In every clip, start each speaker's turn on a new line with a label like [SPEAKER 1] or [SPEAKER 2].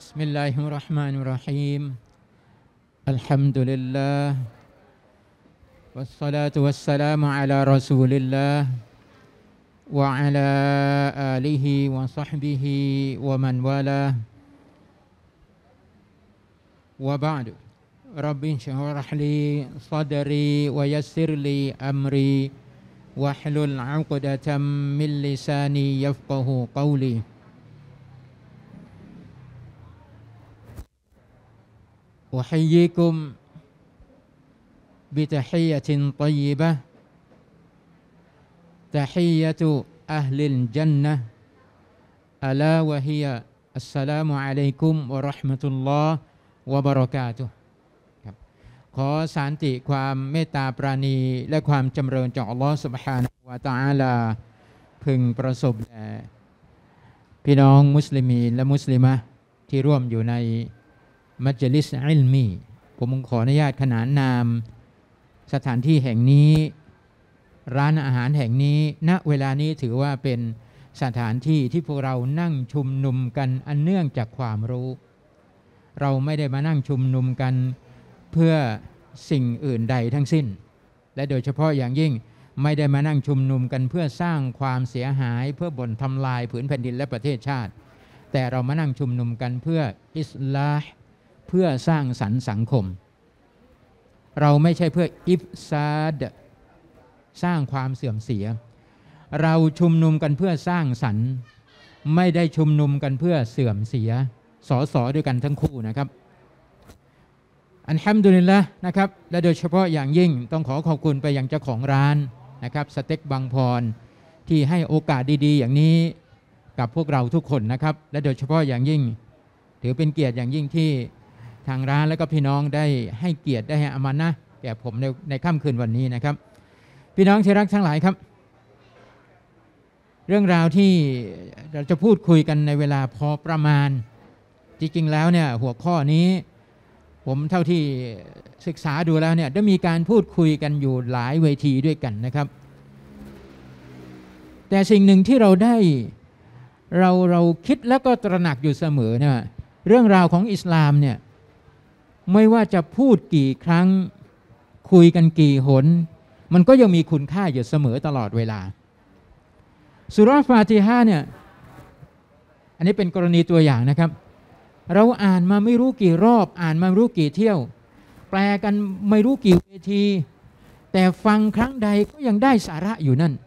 [SPEAKER 1] بسم الله الرحمن الرحيم الحمد لله والصلاة والسلام على رسول الله وعلى آله وصحبه ومن والاه وبعد رب اشرح لي صدري ويسر لي أمري واحلل عقدة من لساني يفقه قولي أحييكم بتحية طيبة تحية أهل الجنة ألا وهي السلام عليكم ورحمة الله وبركاته ขอสันติความเมตตาปราณีและความจำเริญจากอัลลอฮฺซุบฮานะฮูวะตะอาลาพึงประสบแด่พี่น้องมุสลิมีและมุสลิมะที่ร่วมอยู่ในมัจลิสอิลมีผมขออนุญาตขนานนามสถานที่แห่งนี้ร้านอาหารแห่งนี้ณเวลานี้ถือว่าเป็นสถานที่ที่พวกเรานั่งชุมนุมกันอันเนื่องจากความรู้เราไม่ได้มานั่งชุมนุมกันเพื่อสิ่งอื่นใดทั้งสิ้นและโดยเฉพาะอย่างยิ่งไม่ได้มานั่งชุมนุมกันเพื่อสร้างความเสียหายเพื่อบ่นทำลายผืนแผ่นดินและประเทศชาติแต่เรามานั่งชุมนุมกันเพื่ออิสลาห์เพื่อสร้างสรรค์สังคมเราไม่ใช่เพื่ออิฟซาดสร้างความเสื่อมเสียเราชุมนุมกันเพื่อสร้างสรรค์ไม่ได้ชุมนุมกันเพื่อเสื่อมเสียสอด้วยกันทั้งคู่นะครับอัลฮัมดุลิลละห์นะครับและโดยเฉพาะอย่างยิ่งต้องขอขอบคุณไปยังเจ้าของร้านนะครับสเต็กบางพรที่ให้โอกาสดีๆอย่างนี้กับพวกเราทุกคนนะครับและโดยเฉพาะอย่างยิ่งถือเป็นเกียรติอย่างยิ่งที่ทางร้านและก็พี่น้องได้ให้เกียรติได้ให้อามานะห์แก่ผมในค่ำคืนวันนี้นะครับพี่น้องที่รักทั้งหลายครับเรื่องราวที่เราจะพูดคุยกันในเวลาพอประมาณจริงๆแล้วเนี่ยหัวข้อนี้ผมเท่าที่ศึกษาดูแล้วเนี่ยได้มีการพูดคุยกันอยู่หลายเวทีด้วยกันนะครับแต่สิ่งหนึ่งที่เราคิดแล้วก็ตระหนักอยู่เสมอเนี่ยเรื่องราวของอิสลามเนี่ยไม่ว่าจะพูดกี่ครั้งคุยกันกี่หนมันก็ยังมีคุณค่าอยู่เสมอตลอดเวลาสุเราะห์ฟาติฮะห์เนี่ยอันนี้เป็นกรณีตัวอย่างนะครับเราอ่านมาไม่รู้กี่รอบอ่านมาไม่รู้กี่เที่ยวแปลกันไม่รู้กี่เวทีแต่ฟังครั้งใดก็ยังได้สาระอยู่นั่น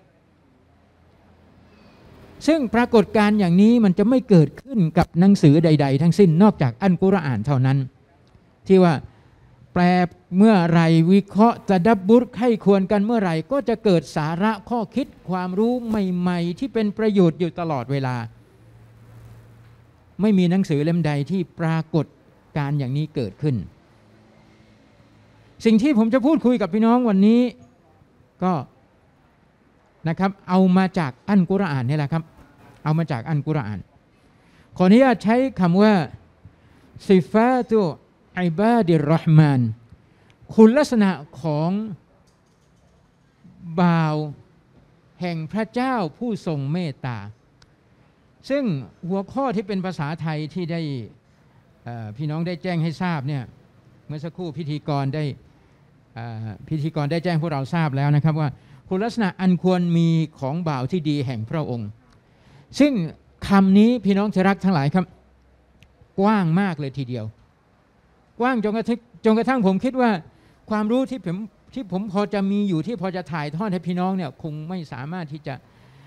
[SPEAKER 1] ซึ่งปรากฏการณ์อย่างนี้มันจะไม่เกิดขึ้นกับหนังสือใดๆทั้งสิ้นนอกจากอัลกุรอานเท่านั้นที่ว่าแปลเมื่อไรวิเคราะห์ตะดับบุรไข้ควรกันเมื่อไหร่ก็จะเกิดสาระข้อคิดความรู้ใหม่ๆที่เป็นประโยชน์อยู่ตลอดเวลาไม่มีหนังสือเล่มใดที่ปรากฏการอย่างนี้เกิดขึ้นสิ่งที่ผมจะพูดคุยกับพี่น้องวันนี้ก็นะครับเอามาจากอัลกุรอานนี่แหละครับเอามาจากอัลกุรอานขออนุญาตใช้คำว่าซิฟาตุอิบาดิรเราะห์มานคุณลักษณะของบ่าวแห่งพระเจ้าผู้ทรงเมตตาซึ่งหัวข้อที่เป็นภาษาไทยที่ได้พี่น้องได้แจ้งให้ทราบเนี่ยเมื่อสักครู่พิธีกรได้แจ้งพวกเราทราบแล้วนะครับว่าคุณลักษณะอันควรมีของบ่าวที่ดีแห่งพระองค์ซึ่งคำนี้พี่น้องที่รักทั้งหลายครับกว้างมากเลยทีเดียวกว้างจนกระทั่งผมคิดว่าความรู้ที่ผมพอจะมีอยู่ที่พอจะถ่ายทอดให้พี่น้องเนี่ยคงไม่สามารถที่จะ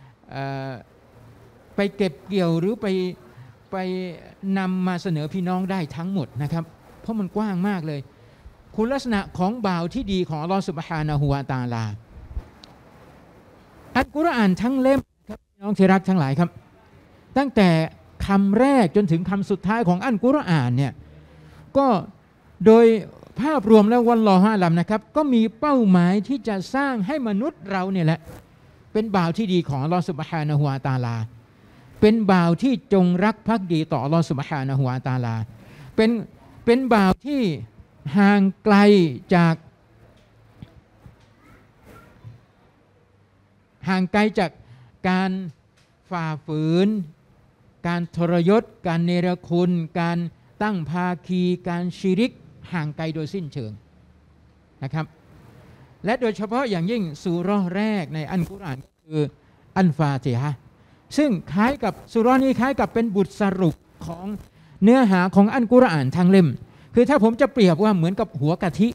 [SPEAKER 1] ไปเก็บเกี่ยวหรือไปนำมาเสนอพี่น้องได้ทั้งหมดนะครับเพราะมันกว้างมากเลยคุณลักษณะของบ่าวที่ดีของอัลลอฮฺซุบฮานะฮูวะตะอาลาอัลกุรอานทั้งเล่มครับพี่น้องที่รักทั้งหลายครับตั้งแต่คำแรกจนถึงคำสุดท้ายของอัลกุรอานเนี่ยก็โดยภาพรวมแล้ววัลลอฮุอาลัมนะครับก็มีเป้าหมายที่จะสร้างให้มนุษย์เราเนี่ยแหละเป็นบ่าวที่ดีของอัลลอฮฺซุบฮานะฮูวะตะอาลาเป็นบ่าวที่จงรักภักดีต่ออัลลอฮฺซุบฮานะฮูวะตะอาลาเป็นบ่าวที่ห่างไกลจากการฝ่าฝืนการทรยศการเนรคุณการตั้งภาคีการชิริกห่างไกลโดยสิ้นเชิงนะครับและโดยเฉพาะอย่างยิ่งซูเราะห์แรกในอัลกุรอานก็คืออัลฟาติฮะห์ซึ่งคล้ายกับซูเราะห์นี้คล้ายกับเป็นบทสรุปของเนื้อหาของอัลกุรอานทั้งเล่มคือถ้าผมจะเปรียบว่าเหมือนกับหัวกะทิ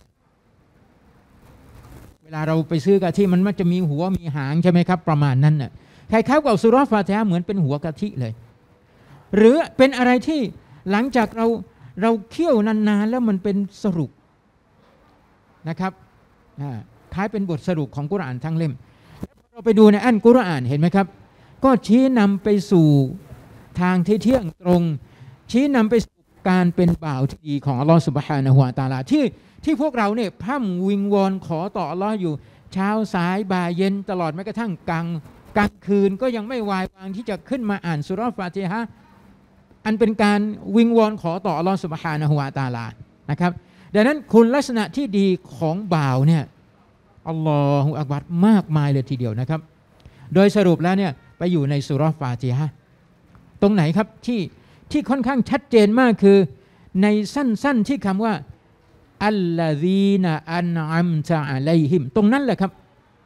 [SPEAKER 1] เวลาเราไปซื้อกะทิมันจะมีหัวมีหางใช่ไหมครับประมาณนั้นน่ะคล้ายๆกับซูเราะห์ฟาติฮะห์เหมือนเป็นหัวกะทิเลยหรือเป็นอะไรที่หลังจากเราเคี่ยวนานๆแล้วมันเป็นสรุปนะครับคล้ายเป็นบทสรุปของกุรอานทั้งเล่มเราไปดูในอัลกุรอานเห็นไหมครับก็ชี้นำไปสู่ทางที่เที่ยงตรงชี้นำไปสู่การเป็นบ่าวที่ดีของอัลลอฮฺซุบฮานะฮูวะตะอาลาที่พวกเราเนี่ยพร่ำวิงวอนขอต่ออัลลอฮฺอยู่เช้าสายบ่ายเย็นตลอดแม้กระทั่งกลางคืนก็ยังไม่วายวางที่จะขึ้นมาอ่านซูเราะห์ฟาติฮะห์อันเป็นการวิงวอนขอต่ออัลลอฮฺซุบฮานะฮูวะตะอาลานะครับดังนั้นคุณลักษณะที่ดีของบ่าวเนี่ยอัลลอฮฺอักบัรมากมายเลยทีเดียวนะครับโดยสรุปแล้วเนี่ยไปอยู่ในซูเราะห์ฟาติฮะห์ตรงไหนครับที่ค่อนข้างชัดเจนมากคือในสั้นๆที่คำว่าอัลลซีนะอันอัมตะอะลัยฮิมตรงนั้นแหละครับ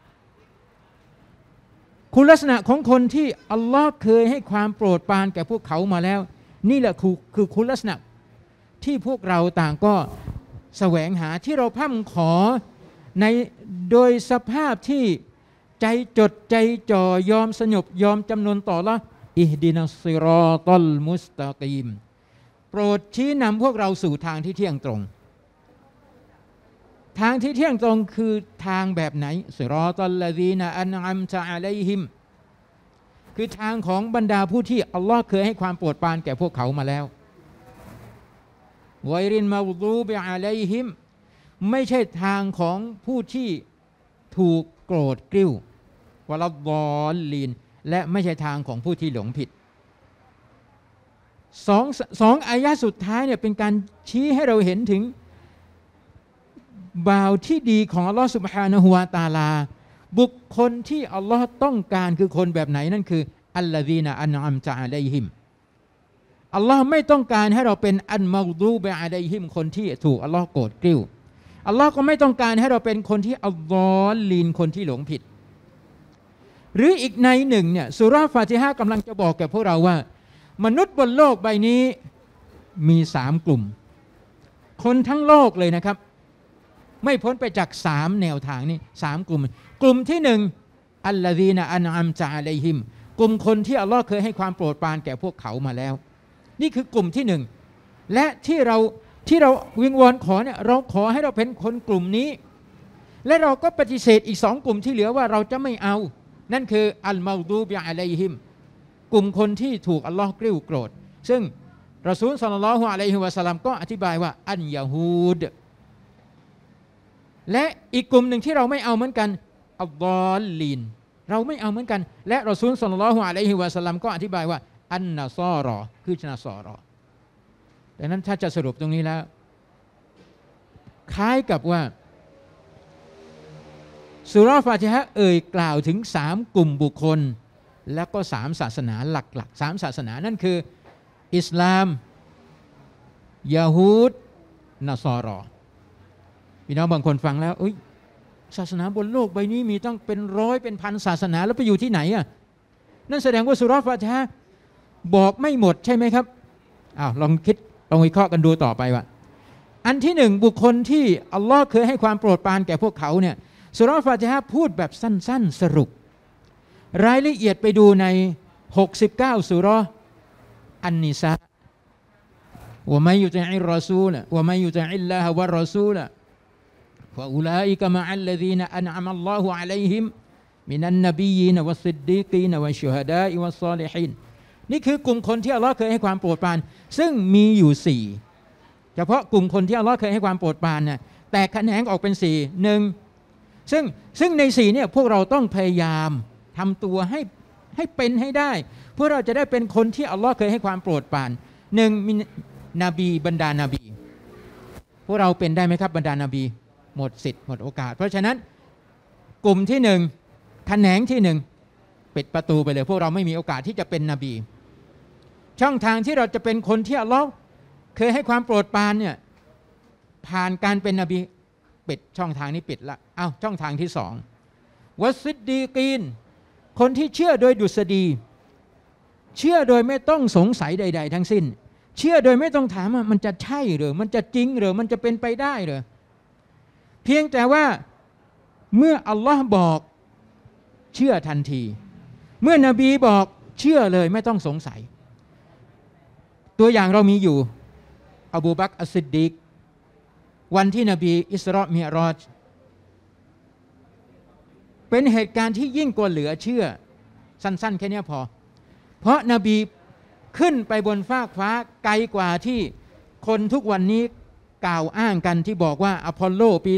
[SPEAKER 1] คุณลักษณะของคนที่อัลลอฮ์เคยให้ความโปรดปรานแก่พวกเขามาแล้วนี่แหละคือคุณลักษณะที่พวกเราต่างก็แสวงหาที่เราพร่ำขอในโดยสภาพที่ใจจดใจจ่อยอมสยบยอมจำนนต่อละอิฮดินัสซิรอตัลมุสตะกีมโปรดชี้นำพวกเราสู่ทางที่เที่ยงตรงทางที่เที่ยงตรงคือทางแบบไหนซิรอตัลลซีนะอันอัมตะอะลัยฮิมคือทางของบรรดาผู้ที่อัลลอฮ์เคยให้ความโปรดปรานแก่พวกเขามาแล้วไวรินมาดูบิอะลัยฮิมไม่ใช่ทางของผู้ที่ถูกโกรธกริ้ววะลัดดอลลีนและไม่ใช่ทางของผู้ที่หลงผิดสองอายะสุดท้ายเนี่ยเป็นการชี้ให้เราเห็นถึงบ่าวที่ดีของอัลลอฮฺซุบฮานะฮูวะตะอาลาบุคคลที่อัลลอฮ์ต้องการคือคนแบบไหนนั่นคืออัลลซีนะอันอัมตะอะลัยฮิมอัลลอฮ์ไม่ต้องการให้เราเป็นอันมักดูบะอะลัยฮิมคนที่ถูกอัลลอฮ์โกรธกริ้วอัลลอฮ์ก็ไม่ต้องการให้เราเป็นคนที่อัลลอฮ์ลีนคนที่หลงผิดหรืออีกในหนึ่งเนี่ยซูเราะห์ฟาติฮะห์กำลังจะบอกแก่พวกเราว่ามนุษย์บนโลกใบนี้มี3กลุ่มคนทั้งโลกเลยนะครับไม่พ้นไปจาก3แนวทางนี้3กลุ่มที่1อัลลซีนะอันอัมตะอะลัยฮิมกลุ่มคนที่อัลลอฮ์เคยให้ความโปรดปรานแก่พวกเขามาแล้วนี่คือกลุ่มที่1และที่เราวิงวอนขอเนี่ยเราขอให้เราเป็นคนกลุ่มนี้และเราก็ปฏิเสธอีก2กลุ่มที่เหลือว่าเราจะไม่เอานั่นคืออัลมาดูบิอะลัยฮิมกลุ่มคนที่ถูกอัลลอฮ์กริ้วโกรธซึ่งรอซูลศ็อลลัลลอฮุอะลัยฮิวะซัลลัมก็อธิบายว่าอันยะฮูดและอีกกลุ่มหนึ่งที่เราไม่เอาเหมือนกันอัลลอฮ์ลีนเราไม่เอาเหมือนกันและรอซูลศ็อลลัลลอฮุอะลัยฮิวะซัลลัมก็อธิบายว่าอันนะซอรอคือนะซอรอดังนั้นถ้าจะสรุปตรงนี้แล้วคล้ายกับว่าซูเราะห์ฟาติฮะห์กล่าวถึง3กลุ่มบุคคลแล้วก็3ศาสนาหลักๆ3ศาสนานั่นคืออิสลามยะฮูดนะซอรอพี่น้องบางคนฟังแล้วศาสนาบนโลกใบนี้มีตั้งเป็นร้อยเป็นพันศาสนาแล้วไปอยู่ที่ไหนอ่ะนั่นแสดงว่าซูเราะห์ฟาติฮะห์บอกไม่หมดใช่ไหมครับลองวิเคราะห์กันดูต่อไปว่าอันที่1บุคคลที่อัลลอฮ์เคยให้ความโปรดปรานแก่พวกเขาเนี่ยซูเราะห์ฟาติฮะห์พูดแบบสั้นๆสรุปรายละเอียดไปดูใน69ซูเราะห์อันนิสาวะมัยยุติอิรรอซูลวะมัยยุติอิลลาฮวะรอซูลฟะอูลาอิกะมะอัลลซีนะอันอะมัลลอฮุอะลัยฮิมมินันนบียีนวัสซิดดีกีนวัชชุฮะดาอิวัสศอลิฮีนนี่คือกลุ่มคนที่อัลลอฮ์เคยให้ความโปรดปรานซึ่งมีอยู่4เฉพาะกลุ่มคนที่อัลลอฮ์เคยให้ความโปรดปรานเนี่ยแตกแขนงออกเป็น4 1ซึ่งใน4เนี่ยพวกเราต้องพยายามทำตัวให้เป็นให้ได้เพื่อเราจะได้เป็นคนที่อัลลอฮ์เคยให้ความโปรดปราน1มีนบีบรรดานาบีพวกเราเป็นได้ไหมครับบรรดานาบีหมดสิทธิ์หมดโอกาสเพราะฉะนั้นกลุ่มที่1แขนงที่1ปิดประตูไปเลยพวกเราไม่มีโอกาสที่จะเป็นนบีช่องทางที่เราจะเป็นคนที่อัลลอฮ์เคยให้ความโปรดปรานเนี่ยผ่านการเป็นนบีปิดช่องทางนี้ปิดละช่องทางที่สองวัสซิดดีกีนคนที่เชื่อโดยดุษฎีเชื่อโดยไม่ต้องสงสัยใดๆทั้งสิ้นเชื่อโดยไม่ต้องถามว่ามันจะใช่หรือมันจะจริงหรือมันจะเป็นไปได้หรือเพียงแต่ว่าเมื่ออัลลอฮ์บอกเชื่อทันทีเมื่อนบีบอกเชื่อเลยไม่ต้องสงสัยตัวอย่างเรามีอยู่อบูบักร อัสซิดดีกวันที่นบีอิสรอมิอ์รอจเป็นเหตุการณ์ที่ยิ่งกว่าเหลือเชื่อสั้นๆแค่นี้พอเพราะนบีขึ้นไปบนฟากฟ้าไกลกว่าที่คนทุกวันนี้กล่าวอ้างกันที่บอกว่าอพอลโลปี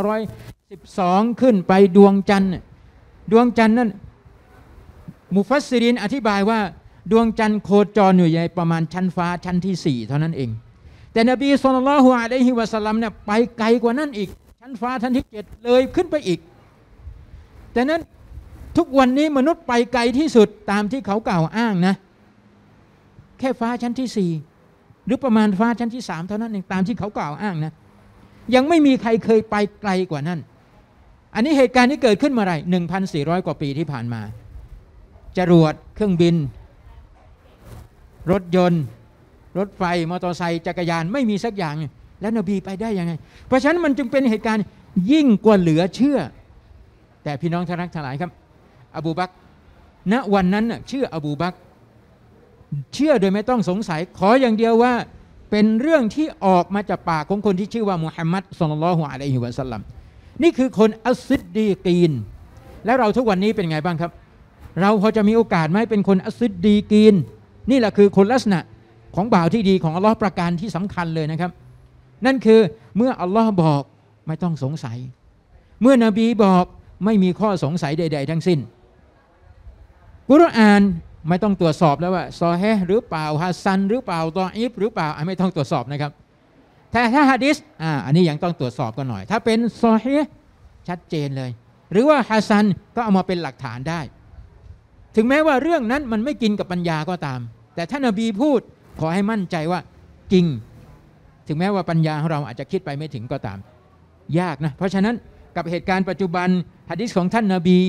[SPEAKER 1] 2512ขึ้นไปดวงจันทร์นั้นมุฟัสซิรินอธิบายว่าดวงจันทร์โคจรอยู่ในประมาณชั้นฟ้าชั้นที่4เท่านั้นเองแต่นบีศ็อลลัลลอฮุอะลัยฮิวะซัลลัมเนี่ยไปไกลกว่านั้นอีกชั้นฟ้าชั้นที่7เลยขึ้นไปอีกแต่นั้นทุกวันนี้มนุษย์ไปไกลที่สุดตามที่เขากล่าวอ้างนะแค่ฟ้าชั้นที่4หรือประมาณฟ้าชั้นที่3เท่านั้นเองตามที่เขากล่าวอ้างนะยังไม่มีใครเคยไปไกลกว่านั้นอันนี้เหตุการณ์ที่เกิดขึ้นเมื่อไหร่ 1,400 กว่าปีที่ผ่านมาจรวดเครื่องบินรถยนต์รถไฟมอเตอร์ไซค์จักรยานไม่มีสักอย่างแล้วนบีไปได้ยังไงเพราะฉะนั้นมันจึงเป็นเหตุการณ์ยิ่งกว่าเหลือเชื่อแต่พี่น้องทั้งหลายครับอบูบักรณวันนั้นชื่ออบูบักรเชื่อโดยไม่ต้องสงสัยขออย่างเดียวว่าเป็นเรื่องที่ออกมาจากปากของคนที่ชื่อว่ามุฮัมมัดศ็อลลัลลอฮุอะลัยฮิวะซัลลัมนี่คือคนอัสซิดดีกีนแล้วเราทุกวันนี้เป็นไงบ้างครับเราพอจะมีโอกาสไหมเป็นคนอัสซิดดีกีนนี่แหละคือคนลักษณะของบ่าวที่ดีของอัลลอฮ์ประการที่สำคัญเลยนะครับนั่นคือเมื่ออัลลอฮ์บอกไม่ต้องสงสัยเมื่อนบีบอกไม่มีข้อสงสัยใดๆทั้งสิ้นกุรอานไม่ต้องตรวจสอบแล้วว่าซอฮีฮ์หรือเปล่าฮัสซันหรือเปล่าฎออีฟหรือเปล่าไม่ต้องตรวจสอบนะครับแต่ถ้าหะดีษอันนี้ยังต้องตรวจสอบกันหน่อยถ้าเป็นซอฮีฮ์ชัดเจนเลยหรือว่าฮัสซันก็เอามาเป็นหลักฐานได้ถึงแม้ว่าเรื่องนั้นมันไม่กินกับปัญญาก็ตามแต่ถ้านบีพูดขอให้มั่นใจว่าจริงถึงแม้ว่าปัญญาของเราอาจจะคิดไปไม่ถึงก็ตามยากนะเพราะฉะนั้นกับเหตุการณ์ปัจจุบันหะดีษของท่านนบี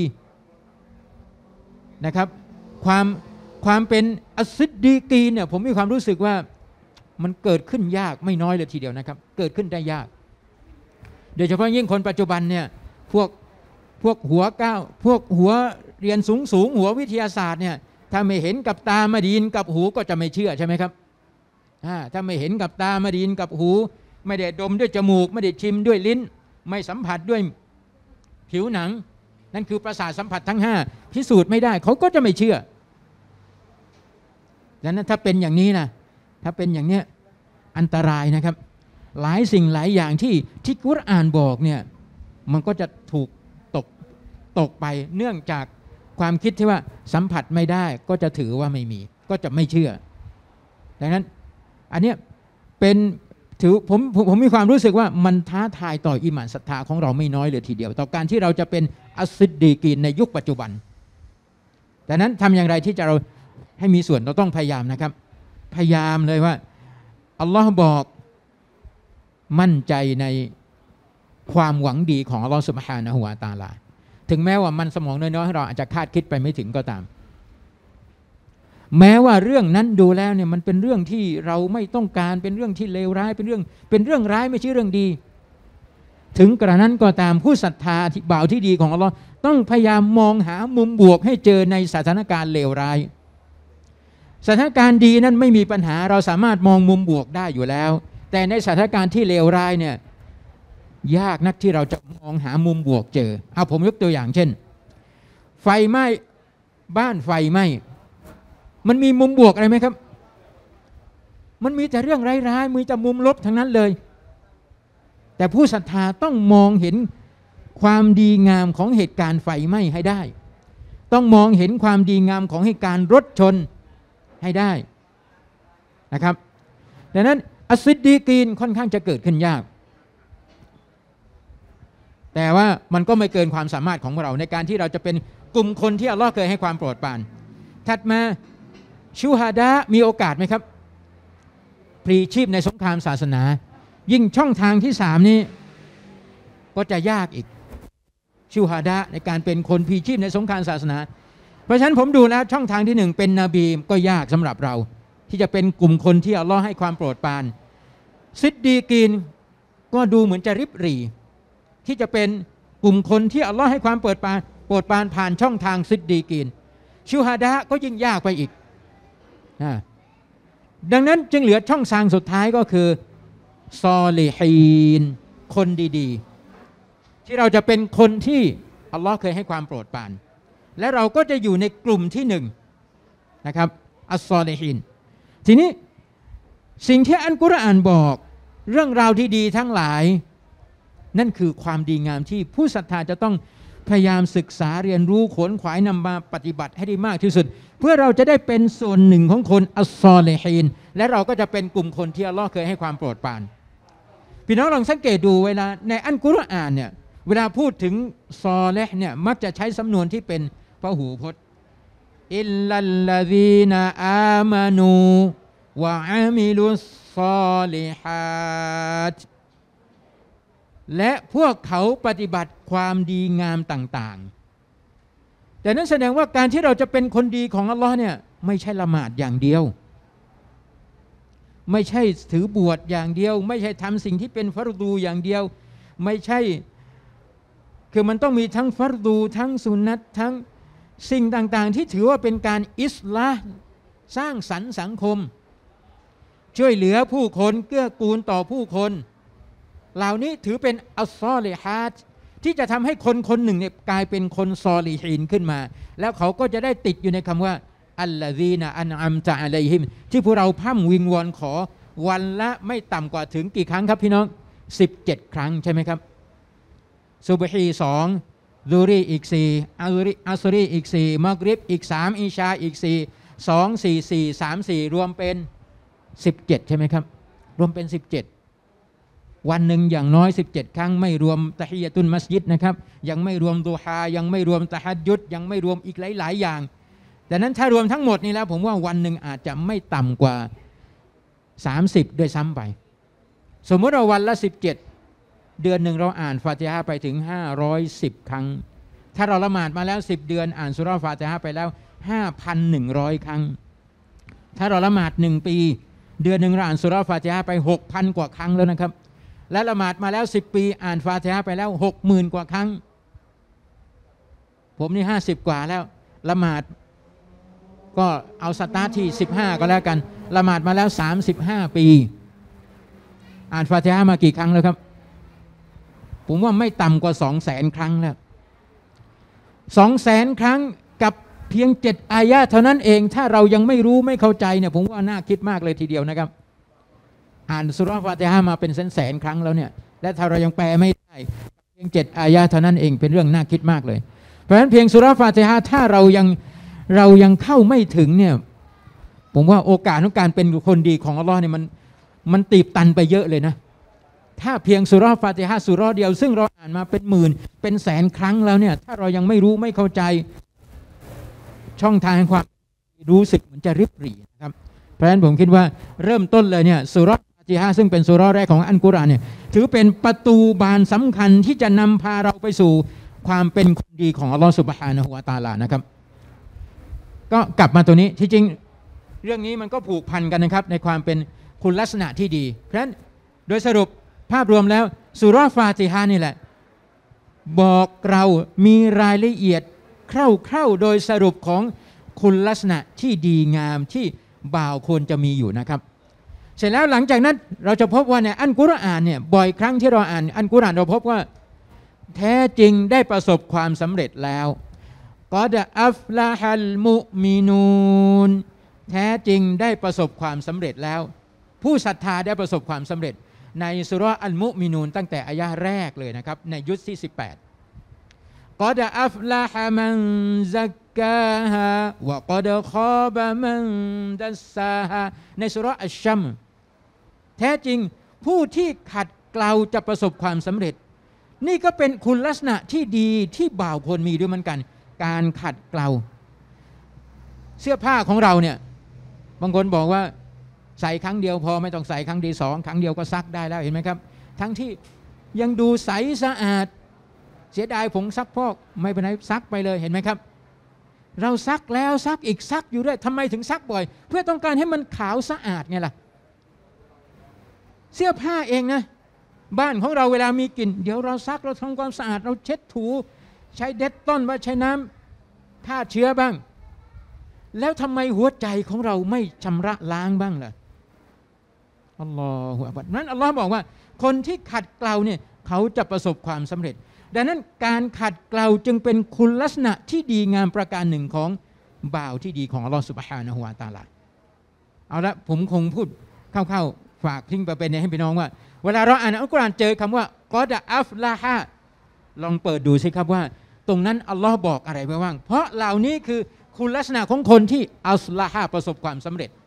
[SPEAKER 1] นะครับความเป็นอัสซิดดีกีนเนี่ยผมมีความรู้สึกว่ามันเกิดขึ้นยากไม่น้อยเลยทีเดียวนะครับเกิดขึ้นได้ยากโดยเฉพาะยิ่งคนปัจจุบันเนี่ยพวกหัวก้าวพวกหัวเรียนสูงหัววิทยาศาสตร์เนี่ยถ้าไม่เห็นกับตามาดีนกับหูก็จะไม่เชื่อใช่ไหมครับถ้าไม่เห็นกับตามาดีนกับหูไม่ได้ดมด้วยจมูกไม่ได้ชิมด้วยลิ้นไม่สัมผัสด้วยผิวหนังนั่นคือประสาทสัมผัสทั้ง5พิสูจน์ไม่ได้เขาก็จะไม่เชื่อดังนั้นถ้าเป็นอย่างนี้นะถ้าเป็นอย่างเนี้ยอันตรายนะครับหลายสิ่งหลายอย่างที่กุรอานบอกเนี่ยมันก็จะถูกตกไปเนื่องจากความคิดที่ว่าสัมผัสไม่ได้ก็จะถือว่าไม่มีก็จะไม่เชื่อดังนั้นอันเนี้ยเป็นถือผมมีความรู้สึกว่ามันท้าทายต่ออีหม่านศรัทธาของเราไม่น้อยเลยทีเดียวต่อการที่เราจะเป็นอัสซิดดีกีนในยุคปัจจุบันดังนั้นทำอย่างไรที่จะเราให้มีส่วนเราต้องพยายามนะครับพยายามเลยว่าอัลลอฮ์บอกมั่นใจในความหวังดีของอัลลอฮ์ซุบฮานะฮูวะตะอาลาถึงแม้ว่ามันสมองน้อยๆเราอาจจะคาดคิดไปไม่ถึงก็ตามแม้ว่าเรื่องนั้นดูแล้วเนี่ยมันเป็นเรื่องที่เราไม่ต้องการเป็นเรื่องที่เลวร้ายเป็นเรื่องร้ายไม่ใช่เรื่องดีถึงกระนั้นก็ตามผู้ศรัทธาที่บ่าวที่ดีของอัลลอฮ์ต้องพยายามมองหามุมบวกให้เจอในสถานการณ์เลวร้ายสถานการณ์ดีนั้นไม่มีปัญหาเราสามารถมองมุมบวกได้อยู่แล้วแต่ในสถานการณ์ที่เลวร้ายเนี่ยยากนักที่เราจะมองหามุมบวกเจอเอาผมยกตัวอย่างเช่นไฟไหม้บ้านไฟไหม้มันมีมุมบวกอะไรไหมครับมันมีแต่เรื่องร้ายๆมีแต่มุมลบทั้งนั้นเลยแต่ผู้ศรัทธาต้องมองเห็นความดีงามของเหตุการณ์ไฟไหม้ให้ได้ต้องมองเห็นความดีงามของเหตุการณ์รถชนให้ได้นะครับดังนั้นอัสซิดดีกีนค่อนข้างจะเกิดขึ้นยากแต่ว่ามันก็ไม่เกินความสามารถของเราในการที่เราจะเป็นกลุ่มคนที่อัลลอฮ์เคยให้ความโปรดปรานถัดมาชูฮาดะมีโอกาสไหมครับพลีชีพในสงครามศาสนายิ่งช่องทางที่3นี้ก็จะยากอีกชูฮาดะในการเป็นคนพลีชีพในสงครามศาสนาเพราะฉะนั้นผมดูแล้วช่องทางที่1เป็นนบีก็ยากสำหรับเราที่จะเป็นกลุ่มคนที่อัลลอฮ์ให้ความโปรดปรานซิดดีกีนก็ดูเหมือนจะริบหรี่ที่จะเป็นกลุ่มคนที่อัลลอฮ์ให้ความโปรดปรานผ่านช่องทางซิดดีกีนชูฮาดะก็ยิ่งยากไปอีกดังนั้นจึงเหลือช่องทางสุดท้ายก็คือซอลิฮีนคนดีๆที่เราจะเป็นคนที่อัลลอฮ์เคยให้ความโปรดปรานและเราก็จะอยู่ในกลุ่มที่1นะครับอัสซอลิฮีนทีนี้สิ่งที่อัลกุรอานบอกเรื่องราวที่ดีทั้งหลายนั่นคือความดีงามที่ผู้ศรัทธาจะต้องพยายามศึกษาเรียนรู้ขวนขวายนำมาปฏิบัติให้ได้มากที่สุดเพื่อเราจะได้เป็นส่วนหนึ่งของคนอัสซอลิฮีนและเราก็จะเป็นกลุ่มคนที่อัลลอฮ์เคยให้ความโปรดปรานพี่น้องลองสังเกตดูเวลาในอัลกุรอานเนี่ยเวลาพูดถึงซอลิฮ์เนี่ยมักจะใช้สำนวนที่เป็นพหูพจน์อิลลัลลซีนาอามานูวะอามิลุสซอลิฮัตและพวกเขาปฏิบัติความดีงามต่างๆแต่นั้นแสดงว่าการที่เราจะเป็นคนดีของอัลลอฮ์เนี่ยไม่ใช่ละหมาดอย่างเดียวไม่ใช่ถือบวชอย่างเดียวไม่ใช่ทำสิ่งที่เป็นฟัรดูอย่างเดียวไม่ใช่คือมันต้องมีทั้งฟัรดูทั้งสุนนัตทั้งสิ่งต่างๆที่ถือว่าเป็นการอิสลาห์สร้างสรรค์สังคมช่วยเหลือผู้คนเกื้อกูลต่อผู้คนเหล่านี้ถือเป็นอัสซอลิฮัตที่จะทำให้คนคนหนึ่งเนี่ยกลายเป็นคนซอลิฮีนขึ้นมาแล้วเขาก็จะได้ติดอยู่ในคำว่าอัลลซีนะอันอัมตะอะลัยฮิมที่พวกเราพร่ำวิงวอนขอวันละไม่ต่ำกว่าถึงกี่ครั้งครับพี่น้อง17ครั้งใช่ไหมครับซุบฮี2ซูรีอีก4อัสรีอีก4มักริบอีก3อิชาอีก4 2 4 4 3 4รวมเป็น17ใช่ไหมครับรวมเป็น17วันหนึ่งอย่างน้อย17ครั้งไม่รวมตะฮียะตุลมัสยิดนะครับยังไม่รวมดูฮายังไม่รวมตะฮัจญุดยังไม่รวมอีกหลายๆอย่างดังนั้นถ้ารวมทั้งหมดนี้แล้วผมว่าวันหนึ่งอาจจะไม่ต่ำกว่า30ด้วยซ้ำไปสมมติเราวันละ17เดือนหนึ่งเราอ่านฟาติฮะห์ไปถึง510ครั้งถ้าเราละหมาดมาแล้ว10เดือนอ่านซูเราะห์ฟาติฮะห์ไปแล้ว 5,100 ครั้งถ้าเราละหมาด1ปีเดือนหนึ่งเราอ่านซูเราะห์ฟาติฮะห์ไป 6,000 กว่าครั้งแล้วนะครับและละหมาดมาแล้ว10ปีอ่านฟาติฮะห์ไปแล้ว 60,000 กว่าครั้งผมนี่50กว่าแล้วละหมาดก็เอาสตาร์ทที่15ก็แล้วกันละหมาดมาแล้ว35ปีอ่านฟาติฮะห์มากี่ครั้งแล้วครับผมว่าไม่ต่ำกว่า 200,000 ครั้งแล้ว 200,000 ครั้งกับเพียง7อายะห์เท่านั้นเองถ้าเรายังไม่รู้ไม่เข้าใจเนี่ยผมว่าน่าคิดมากเลยทีเดียวนะครับอ่านซูเราะห์ฟาติฮะห์มาเป็นแสนๆครั้งแล้วเนี่ยและถ้าเรายังแปลไม่ได้เพียง7อายะห์เท่านั้นเองเป็นเรื่องน่าคิดมากเลยเพราะฉะนั้นเพียงซูเราะห์ฟาติฮะห์ถ้าเรายังเข้าไม่ถึงเนี่ยผมว่าโอกาสของการเป็นคนดีของอัลลอฮ์เนี่ยมันตีบตันไปเยอะเลยนะถ้าเพียงซูเราะห์ฟาติฮะห์ซูเราะห์เดียวซึ่งเราอ่านมาเป็นหมื่นเป็นแสนครั้งแล้วเนี่ยถ้าเรายังไม่รู้ไม่เข้าใจช่องทางแห่งความรู้สึกเหมือนจะริบหรี่นะครับเพราะฉะนั้นผมคิดว่าเริ่มต้นเลยเนี่ยซูเราะห์ฟาติฮะห์ซึ่งเป็นซูเราะห์แรกของอัลกุรอานเนี่ยถือเป็นประตูบานสำคัญที่จะนำพาเราไปสู่ความเป็นคนดีของอัลลอฮฺซุบฮานะฮูวะตะอาลานะครับก็กลับมาตัวนี้ที่จริงเรื่องนี้มันก็ผูกพันกันนะครับในความเป็นคุณลักษณะที่ดีเพราะฉะนั้นโดยสรุปภาพรวมแล้วซูเราะห์ฟาติฮะห์นี่แหละบอกเรามีรายละเอียดคร่าวๆโดยสรุปของคุณลักษณะที่ดีงามที่บ่าวควรจะมีอยู่นะครับเสร็จแล้วหลังจากนั้นเราจะพบว่าในอัลกุรอานเนี่ยบ่อยครั้งที่เราอ่านอัลกุรอานเราพบว่าแท้จริงได้ประสบความสำเร็จแล้วกอดอัฟละฮัลมุมินูนแท้จริงได้ประสบความสำเร็จแล้วผู้ศรัทธาได้ประสบความสำเร็จในซูเราะห์อัลมุมินูนตั้งแต่อายะห์แรกเลยนะครับในยุสที่18กอดอัฟละฮะมันซักกาฮาวะกอดคอฟะมันดัสซาฮาในซูเราะห์อัชชัมแท้จริงผู้ที่ขัดเกลาจะประสบความสำเร็จนี่ก็เป็นคุณลักษณะที่ดีที่บ่าวควรมีด้วยเหมือนกันการขัดเกลาเสื้อผ้าของเราเนี่ยบางคนบอกว่าใส่ครั้งเดียวพอไม่ต้องใส่ครั้งที่สองครั้งเดียวก็ซักได้แล้วเห็นไหมครับทั้งที่ยังดูใสสะอาดเสียดายผงซักฟอกไม่เป็นไรซักไปเลยเห็นไหมครับเราซักแล้วซักอีกซักอยู่ด้วยทำไมถึงซักบ่อยเพื่อต้องการให้มันขาวสะอาดไงล่ะเสื้อผ้าเองนะบ้านของเราเวลามีกลิ่นเดี๋ยวเราซักเราทำความสะอาดเราเช็ดถูใช้เด็ดต้นว่าใช้น้ำฆ่าเชื้อบ้างแล้วทำไมหัวใจของเราไม่ชำระล้างบ้างล่ะอัลลอฮฺอักบัรนั้นอัลลอฮ์บอกว่าคนที่ขัดเกลาเนี่ยเขาจะประสบความสำเร็จดังนั้นการขัดเกลาจึงเป็นคุณลักษณะที่ดีงามประการหนึ่งของบ่าวที่ดีของอัลลอฮฺซุบฮานะฮูวะตะอาลาเอาละผมคงพูดเข้าๆฝากทิ้งไปเป็นให้พี่น้องว่าเวลาเราอ่านอัลกุรอานเจอคำว่ากอดะอัฟละฮะลองเปิดดูสิครับว่าตรงนั้นอัลลอฮ์บอกอะไรไว้บ้างเพราะเหล่านี้คือคุณลักษณะของคนที่อัลละฮะประสบความสำเร็จ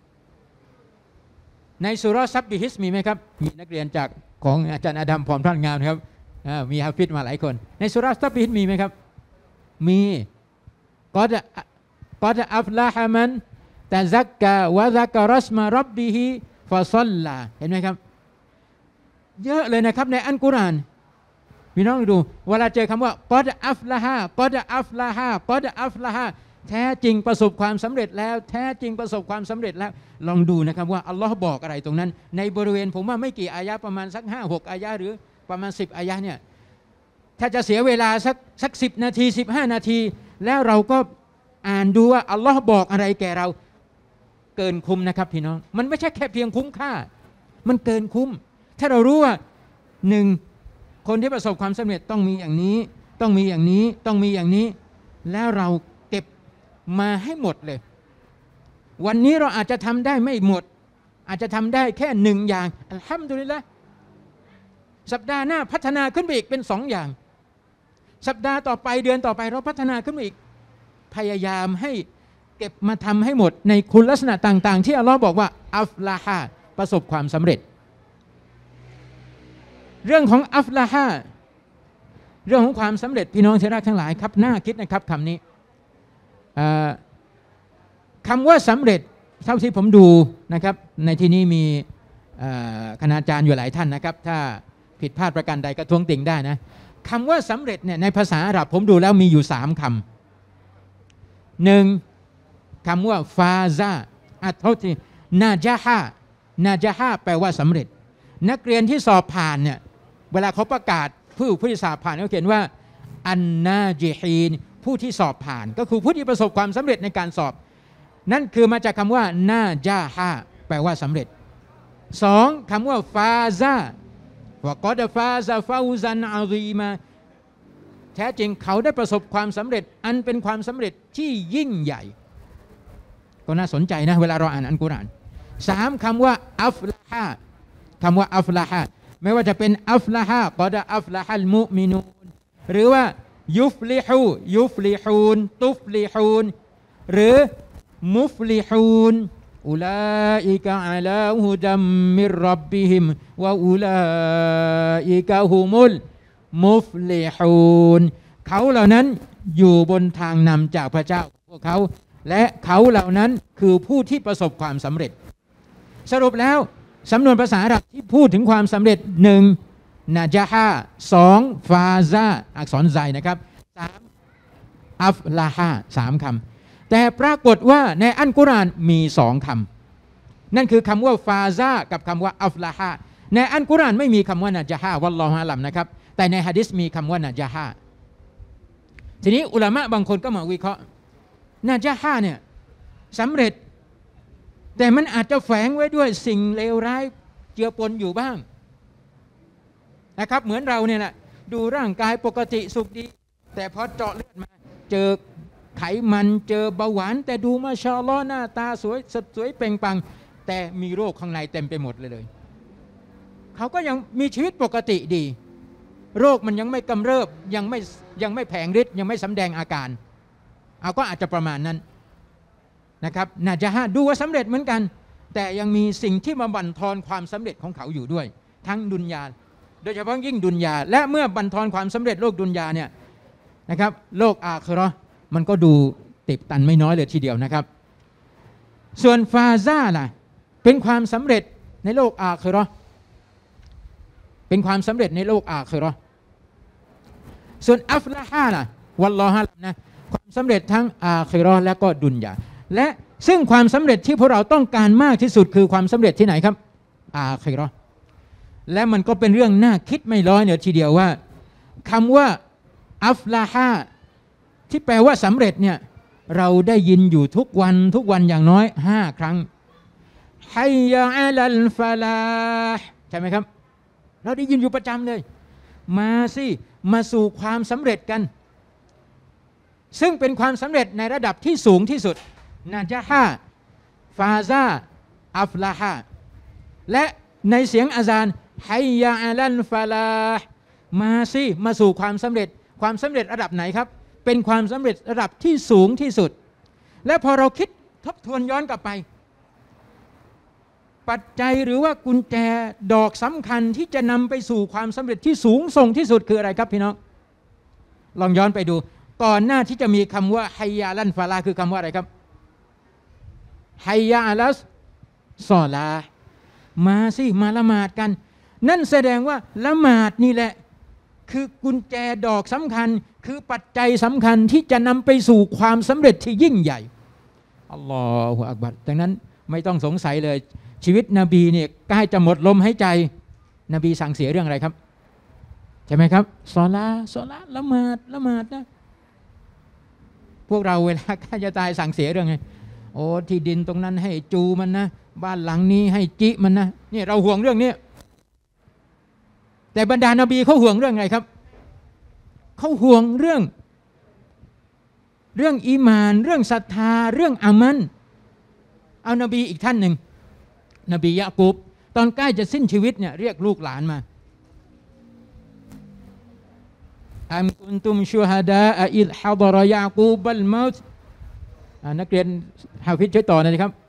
[SPEAKER 1] ในซูเราะห์ซับบิฮิสมีไหมครับมีนักเรียนจากของอาจารย์อาดัมพรพรานงามนะครับมีฮาฟิซมาหลายคนในซูเราะห์ซับบิฮิสมีไหมครับมีกอดะอัฟละฮะมันตะซักกะวะซักะรัสมาร็อบบิฮิฟะศ็อลลาเห็นไหมครับเยอะเลยนะครับในอัลกุรอานพี่น้องดูเวลาเจอคำว่ากอดะอัฟละฮะกอดะอัฟละฮะกอดะอัฟละฮะแท้จริงประสบความสำเร็จแล้วแท้จริงประสบความสำเร็จแล้วลองดูนะครับว่าอัลลอฮ์บอกอะไรตรงนั้นในบริเวณผมว่าไม่กี่อายะประมาณสัก 5-6 อายะหรือประมาณ10 อายะเนี่ยถ้าจะเสียเวลาสัก10 นาที15 นาทีแล้วเราก็อ่านดูว่าอัลลอฮ์บอกอะไรแก่เราเกินคุ้มนะครับพี่น้องมันไม่ใช่แค่เพียงคุ้มค่ามันเกินคุ้มถ้าเรารู้ว่าหนึ่งคนที่ประสบความสำเร็จต้องมีอย่างนี้ต้องมีอย่างนี้ต้องมีอย่างนี้แล้วเราเก็บมาให้หมดเลยวันนี้เราอาจจะทำได้ไม่หมดอาจจะทำได้แค่หนึ่งอย่างอัลฮัมดุลิลละห์สัปดาห์หน้าพัฒนาขึ้นไปอีกเป็น2 อย่างสัปดาห์ต่อไปเดือนต่อไปเราพัฒนาขึ้นไปอีกพยายามให้เก็บมาทำให้หมดในคุณลักษณะต่างๆที่อัลลอฮ์บอกว่าอัฟละฮะประสบความสำเร็จเรื่องของอัฟละฮะเรื่องของความสำเร็จพี่น้องที่รักทั้งหลายครับน่าคิดนะครับคำนี้คำว่าสำเร็จเท่าที่ผมดูนะครับในที่นี้มีคณาจารย์อยู่หลายท่านนะครับถ้าผิดพลาดประการใดก็ท้วงติงได้นะคำว่าสำเร็จเนี่ยในภาษาอาหรับผมดูแล้วมีอยู่3 คำหนึ่งคำว่าฟาซาเท่าที่นาจาฮะแปลว่าสำเร็จนักเรียนที่สอบผ่านเนี่ยเวลาเขาประกาศผู้ที่สอบผ่านเขาเขียนว่าอันนาจิฮีนผู้ที่สอบผ่านก็คือผู้ที่ประสบความสำเร็จในการสอบนั่นคือมาจากคำว่านาจาฮะแปลว่าสำเร็จ2คำว่าฟาซาวะกอดฟาซาฟาซันอาซีมาแท้จริงเขาได้ประสบความสำเร็จอันเป็นความสำเร็จที่ยิ่งใหญ่ก็น่าสนใจนะเวลาเราอ่านอัลกุรอาน3คำว่าอัฟละฮะคำว่าอัฟละฮะไม่ว่าจะเป็นอัฟละฮะกอดอัฟละฮัลมุมินูนหรือว่ายุฟลิฮูนตุฟลิฮูนหรือมุฟลิฮูนอุลาอิกะอะลาฮุดัมมิรร็อบบิฮิมวะอุลาอิกะฮุมุลมุฟลิฮูนเขาเหล่านั้นอยู่บนทางนำจากพระเจ้าพวกเขาและเขาเหล่านั้นคือผู้ที่ประสบความสำเร็จสรุปแล้วสำนวนภาษาอาหรับที่พูดถึงความสำเร็จ1นาจาฮะ2ฟาซาอักษรไซนะครับ3อัฟละฮะ3 คำแต่ปรากฏว่าในอัลกุรอานมี2 คำนั่นคือคำว่าฟาซากับคำว่าอัฟละฮะในอัลกุรอานไม่มีคำว่านาจาฮะวัลลอฮุอาลัมนะครับแต่ในหะดีษมีคำว่านาจาฮะทีนี้อุลามะบางคนก็มาวิเคราะห์นาจาฮะเนี่ยสำเร็จแต่มันอาจจะแฝงไว้ด้วยสิ่งเลวร้ายเจือปนอยู่บ้างนะครับเหมือนเราเนี่ยแหละดูร่างกายปกติสุขดีแต่พอเจาะเลือดมาเจอไขมันเจอเบาหวานแต่ดูมาชาอัลลอฮ์หน้าตาสวยสดสวยเปล่งปลั่งแต่มีโรคข้างในเต็มไปหมดเลยเขาก็ยังมีชีวิตปกติดีโรคมันยังไม่กำเริบยังไม่แผงฤทธิ์ยังไม่สำแดงอาการเอาก็อาจจะประมาณนั้นนะครับนาจาฮะดูว่าสำเร็จเหมือนกันแต่ยังมีสิ่งที่มาบั่นทอนความสำเร็จของเขาอยู่ด้วยทั้งดุนยาโดยเฉพาะยิ่งดุนยาและเมื่อบั่นทอนความสำเร็จโลกดุนยาเนี่ยนะครับโลกอาคิเราะห์มันก็ดูติดตันไม่น้อยเลยทีเดียวนะครับส่วนฟาซาล่ะเป็นความสำเร็จในโลกอาคิเราะห์เป็นความสำเร็จในโลกอาคิเราะห์ส่วนอัฟละฮานะวัลลอฮะนะความสำเร็จทั้งอาคิเราะห์และก็ดุนยาและซึ่งความสำเร็จที่พวกเราต้องการมากที่สุดคือความสำเร็จที่ไหนครับอาคิเราะห์และมันก็เป็นเรื่องน่าคิดไม่น้อยเนี่ยทีเดียวว่าคำว่าอัฟละฮาที่แปลว่าสำเร็จเนี่ยเราได้ยินอยู่ทุกวันอย่างน้อย5 ครั้งฮัยยะอะลัลฟะลาห์ใช่ไหมครับเราได้ยินอยู่ประจำเลยมาสิมาสู่ความสำเร็จกันซึ่งเป็นความสำเร็จในระดับที่สูงที่สุดนาจาฮะฟาซาอัฟลาฮะและในเสียงอาซานฮัยยะอะลัลฟะลาห์มาสิมาสู่ความสำเร็จระดับไหนครับเป็นความสำเร็จระดับที่สูงที่สุดและพอเราคิดทบทวนย้อนกลับไปปัจจัยหรือว่ากุญแจดอกสำคัญที่จะนำไปสู่ความสำเร็จที่สูงส่งที่สุดคืออะไรครับพี่น้องลองย้อนไปดูก่อนหน้าที่จะมีคำว่าฮัยยะลันฟะลาคือคำว่าอะไรครับฮัยยะอะลัสศอลาห์มาสิมาละหมาดกันนั่นแสดงว่าละหมาดนี่แหละคือกุญแจดอกสำคัญคือปัจจัยสำคัญที่จะนำไปสู่ความสำเร็จที่ยิ่งใหญ่อัลลอฮฺอักบัรดังนั้นไม่ต้องสงสัยเลยชีวิตนบีเนี่ยใกล้จะหมดลมหายใจนบีสั่งเสียเรื่องอะไรครับใช่ไหมครับศอลาละหมาดนะพวกเราเวลาใกล้จะตายสั่งเสียเรื่องไงโอ้ที่ดินตรงนั้นให้จูมันนะบ้านหลังนี้ให้จิมันนะนี่เราห่วงเรื่องนี้แต่บรรดานบีเขาห่วงเรื่องไงครับเขาห่วงเรื่องอีหม่านเรื่องศรัทธาเรื่องอามันเอานบีอีกท่านหนึ่งนบียะกูบตอนใกล้จะสิ้นชีวิตเนี่ยเรียกลูกหลานมาอัมกุนตุมชูฮะดาอิดฮะฎรยะกูบัลเมาต์นักเรียนฮาฟิซช่วยต่อหน่อยครับ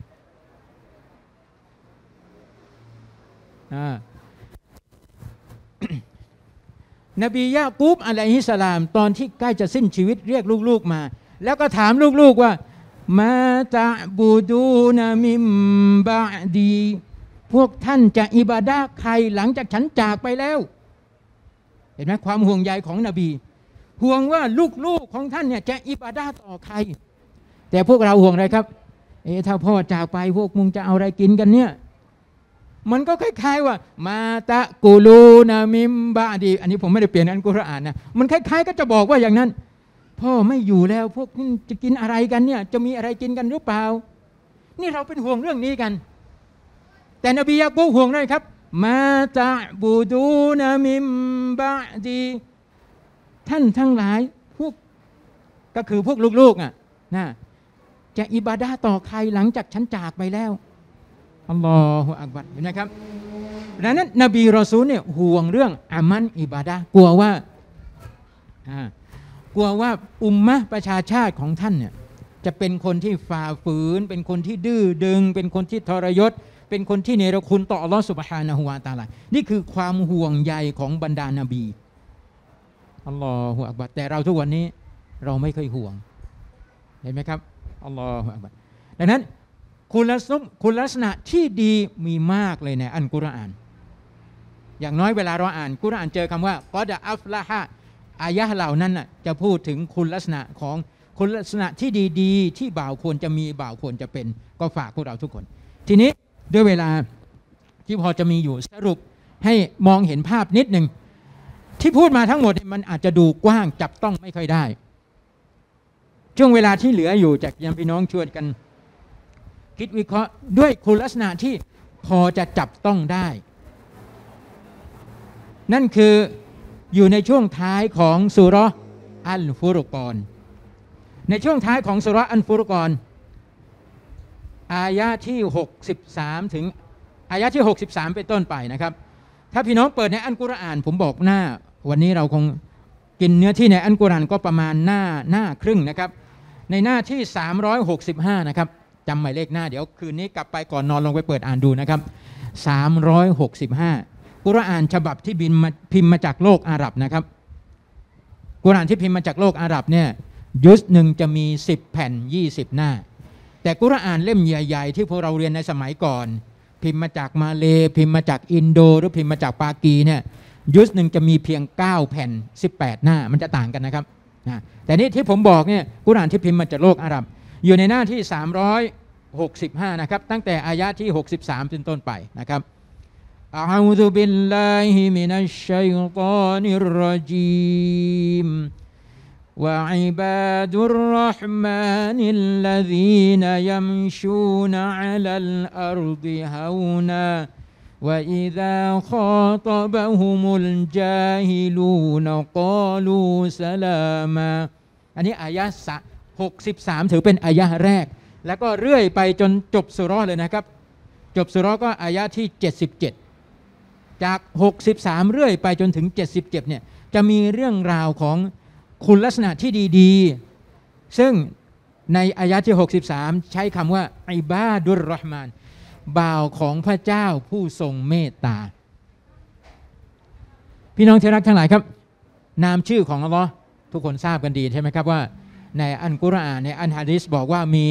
[SPEAKER 1] นบียะกูบอะลัยฮิสสลามตอนที่ใกล้จะสิ้นชีวิตเรียกลูกๆมาแล้วก็ถามลูกๆว่ามาตะบูดูนะมิมบะดีพวกท่านจะอิบาดะห์ใครหลังจากฉันจากไปแล้วเห็นไหมความห่วงใยของนบีห่วงว่าลูกๆของท่านเนี่ยจะอิบาดะห์ต่อใครแต่พวกเราห่วงอะไรครับถ้าพ่อจากไปพวกมึงจะเอาอะไรกินกันเนี่ยมันก็คล้ายๆว่ามาตะกูลูนามิมบะดีอันนี้ผมไม่ได้เปลี่ยนอัลกุรอานนะมันคล้ายๆก็จะบอกว่าอย่างนั้นพ่อไม่อยู่แล้วพวกนี้จะกินอะไรกันเนี่ยจะมีอะไรกินกันหรือเปล่านี่เราเป็นห่วงเรื่องนี้กันแต่นบียะกูบห่วงอะไรครับมาตะบูดูนามิมบะดีท่านทั้งหลายพวกก็คือพวกลูกๆนะจะอิบาดะห์ต่อใครหลังจากฉันจากไปแล้วอัลลอฮฺอักบัรเห็นไหมครับดังนั้นนบีรอซูลเนี่ยห่วงเรื่องอามันอิบาดะห์กลัวว่าอุมมะห์ประชาชาติของท่านเนี่ยจะเป็นคนที่ฝ่าฝืนเป็นคนที่ดื้อดึงเป็นคนที่ทรยศเป็นคนที่เนรคุณต่ออัลลอฮฺซุบฮานะฮูวะตะอาลานี่คือความห่วงใยของบรรดานบีอัลลอฮฺอักบัรแต่เราทุกวันนี้เราไม่เคยห่วงเห็นไหมครับอัลลอฮฺอักบัรดังนั้นคุณลักษณะที่ดีมีมากเลยในอัลกุรอานอย่างน้อยเวลาเราอ่านกุรอานเจอคำว่ากอดะอัฟละฮะอายะห์เหล่านั้นจะพูดถึงคุณลักษณะของคุณลักษณะที่ดีๆที่บ่าวควรจะมีบ่าวควรจะเป็นก็ฝากพวกเราทุกคนทีนี้ด้วยเวลาที่พอจะมีอยู่สรุปให้มองเห็นภาพนิดหนึ่งที่พูดมาทั้งหมดมันอาจจะดูกว้างจับต้องไม่ค่อยได้ช่วงเวลาที่เหลืออยู่จากยังพี่น้องชวนกันคิดวิเคราะห์ด้วยคุณลักษณะที่พอจะจับต้องได้นั่นคืออยู่ในช่วงท้ายของซูเราะห์อัลฟุรกอนในช่วงท้ายของซูเราะห์อัลฟุรกอนอายะที่63ถึงอายะที่63เป็นต้นไปนะครับถ้าพี่น้องเปิดในอัลกุรอานผมบอกหน้าวันนี้เราคงกินเนื้อที่ในอัลกุรอานก็ประมาณหน้าครึ่งนะครับในหน้าที่365นะครับจำหมายเลขหน้าเดี๋ยวคืนนี้กลับไปก่อนนอนลงไปเปิดอ่านดูนะครับ365กุรอานฉบับที่พิมพ์มาจากโลกอาหรับนะครับกุรอานที่พิมพ์มาจากโลกอาหรับเนี่ยยุสหนึ่งจะมี10แผ่น20หน้าแต่กุรอานเล่มใหญ่ๆที่พวกเราเรียนในสมัยก่อนพิมพ์มาจากมาเลพิมพ์มาจากอินโดหรือพิมพ์มาจากปากีเนี่ยยุสหนึ่งจะมีเพียง9แผ่น18หน้ามันจะต่างกันนะครับแต่นี่ที่ผมบอกเนี่ยกุรอานที่พิมพ์มาจากโลกอาหรับอยู่ในหน้าที่365นะครับตั้งแต่อายะที่63เป็นต้นไปนะครับอะอูซุบิลลาฮิมินัชชัยฏอนิรเราะญีมวะอิบาดุรเราะห์มานิลลซีนยัมชูนอะลัลอัรฎิฮาวนาوإذا خاطبهم الجاهلون قالوا سلاما อันนี้อายะ63ถือเป็นอายะแรกแล้วก็เรื่อยไปจนจบสุเราะห์เลยนะครับจบสุเราะห์ก็อายะที่77จาก63เรื่อยไปจนถึง77เนี่ยจะมีเรื่องราวของคุณลักษณะที่ดีๆซึ่งในอายะที่63ใช้คำว่าอิบาดุรเราะห์มานบ่าวของพระเจ้าผู้ทรงเมตตาพี่น้องที่รักทั้งหลายครับนามชื่อของอัลลอฮ์ทุกคนทราบกันดีใช่ไหมครับว่าในอัลกุรอานในอัลหะดีษบอกว่ามี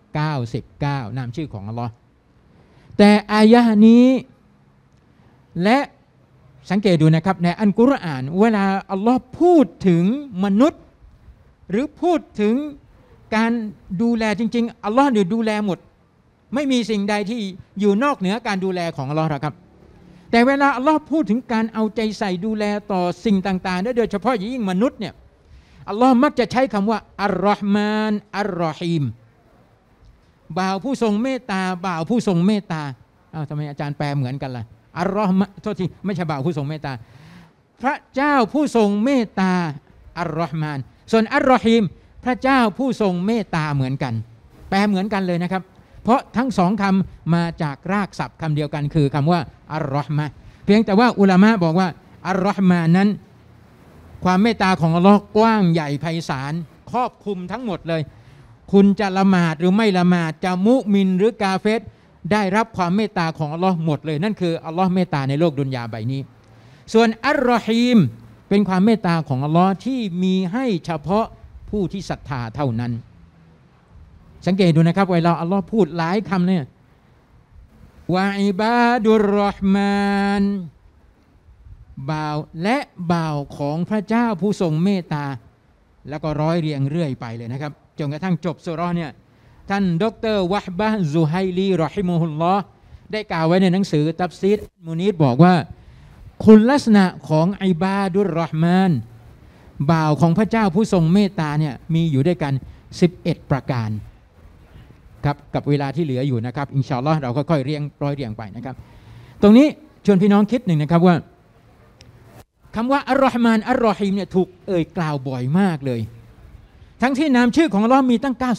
[SPEAKER 1] 99นามชื่อของอัลลอฮ์แต่อายะห์นี้และสังเกตดูนะครับในอัลกุรอานเวลาอัลลอฮ์พูดถึงมนุษย์หรือพูดถึงการดูแลจริงๆอัลลอฮ์เนี่ยดูแลหมดไม่มีสิ่งใดที่อยู่นอกเหนือการดูแลของอัลลอฮ์หรอกครับแต่เวลาอัลลอฮ์พูดถึงการเอาใจใส่ดูแลต่อสิ่งต่างๆโดยเฉพาะยิ่งมนุษย์เนี่ยอัลลอฮ์มักจะใช้คำว่าอัลรอฮ์มานอัลรอฮีมบ่าวผู้ทรงเมตตาบ่าวผู้ทรงเมตตาทำไมอาจารย์แปลเหมือนกันล่ะอัลรอฮ์โทษทีไม่ใช่บ่าวผู้ทรงเมตตาพระเจ้าผู้ทรงเมตตาอัลรอฮ์มานส่วนอัลรอฮีมพระเจ้าผู้ทรงเมตตาเหมือนกันแปลเหมือนกันเลยนะครับเพราะทั้งสองคำมาจากรากศัพท์คำเดียวกันคือคำว่าอัลรอฮ์มะเพียงแต่ว่าอุลามะบอกว่าอัลรอฮ์มานั้นความเมตตาของอัลลอฮ์กว้างใหญ่ไพศาลครอบคลุมทั้งหมดเลยคุณจะละหมาดหรือไม่ละหมาดจะมุมินหรือกาเฟรได้รับความเมตตาของอัลลอฮ์หมดเลยนั่นคืออัลลอฮ์เมตตาในโลกดุนยาใบนี้ส่วนอัลรอฮีมเป็นความเมตตาของอัลลอฮ์ที่มีให้เฉพาะผู้ที่ศรัทธาเท่านั้นสังเกตดูนะครับเวลาอัลลอฮ์พูดหลายคำเนี่ยวะอิบาดุรเราะห์มานบ่าวและบ่าวของพระเจ้าผู้ทรงเมตตาแล้วก็ร้อยเรียงเรื่อยไปเลยนะครับจนกระทั่งจบสุเราะห์เนี่ยท่านดร.วะฮบะห์ซุไฮลีรอฮิมุฮุลลอฮ์ได้กล่าวไว้ในหนังสือตัฟซีรมุนีรบอกว่าคุณลักษณะของอิบาดุรเราะห์มานบ่าวของพระเจ้าผู้ทรงเมตตาเนี่ยมีอยู่ด้วยกัน11ประการครับกับเวลาที่เหลืออยู่นะครับอินชาอัลลอฮ์เราค่อยๆเรียงร้อยเรียงไปนะครับตรงนี้ชวนพี่น้องคิดหนึ่งนะครับว่าคำว่าอัลรอฮ์มานอัลรอฮีมเนี่ยถูกเอ่ยกล่าวบ่อยมากเลยทั้งที่นามชื่อของอัลลอฮ์มีตั้ง99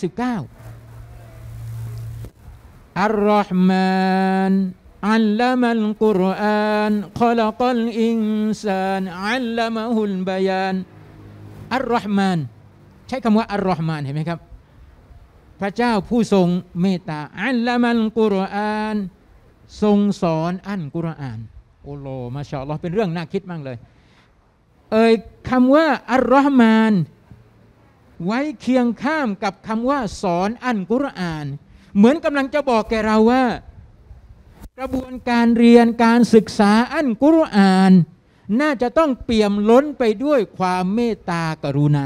[SPEAKER 1] อัลรอฮ์มานอัลลัมัลกุรอานขลักัลอินซานอัลลัมะฮุลบะยานอัลรอฮ์มานใช้คำว่าอัลรอฮ์มานเห็นไหมครับพระเจ้าผู้ทรงเมตตาอัลลัมัลกุรอานทรงสอนอัลกุรอานโอ้โหมาชาอัลลอฮ์เป็นเรื่องน่าคิดมากเลยคำว่าอัลรอฮ์มานไว้เคียงข้ามกับคำว่าสอนอัลกุรอานเหมือนกำลังจะบอกแกเราว่ากระบวนการเรียนการศึกษาอัลกุรอานน่าจะต้องเปี่ยมล้นไปด้วยความเมตตากรุณา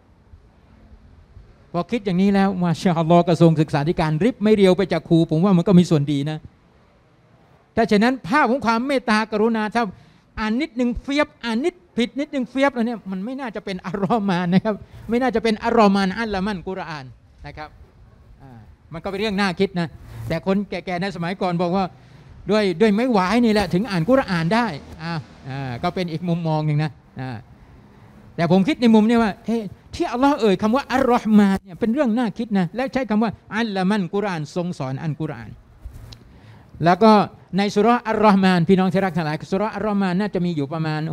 [SPEAKER 1] พอคิดอย่างนี้แล้วมาชาอัลลอฮ์กระทรวงศึกษาธิการริบไม่เรียวไปจากครูผมว่ามันก็มีส่วนดีนะถ้าฉะนั้นภาพของความเมตตากรุณาถ้าอ่านนิดนึงเฟียบอ่านนิดผิดนิดนึงเฟียบแล้วเนี่ยมันไม่น่าจะเป็นอัลรอฮ์มานนะครับไม่น่าจะเป็นอัลรอฮ์มานอัลละมันกุรอานนะครับมันก็เป็นเรื่องน่าคิดนะแต่คนแก่ๆในสมัยก่อนบอกว่าด้วยไม้หวายนี่แหละถึงอ่านกุรอานได้ก็เป็นอีกมุมมองหนึ่งนะแต่ผมคิดในมุมนี้ว่าที่อัลลอฮ์เอ่ยคำว่าอัลรอฮ์มานเนี่ยเป็นเรื่องน่าคิดนะและใช้คำว่าอัลละมันกุรอานทรงสอนอัลกุรอานแล้วก็ในสุเราะห์อัลรอฮ์มานพี่น้องที่รักทั้งหลายสุเราะห์อัลรอฮ์มานน่าจะมีอยู่ประมาณ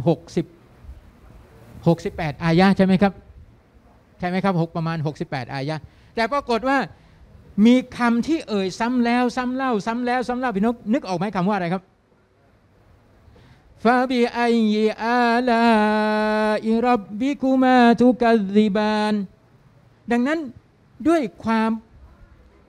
[SPEAKER 1] 68อายะห์ใช่ไหมครับประมาณ68อายะห์แต่ปรากฏว่ามีคำที่เอ่ยซ้ำแล้วซ้ำเล่าซ้ำแล้วซ้ำเล่าพี่น้องนึกออกไหมคำว่าอะไรครับฟาบิอัยยิอาลาอิรับบิกุมาตุกัซซิบานดังนั้นด้วยความ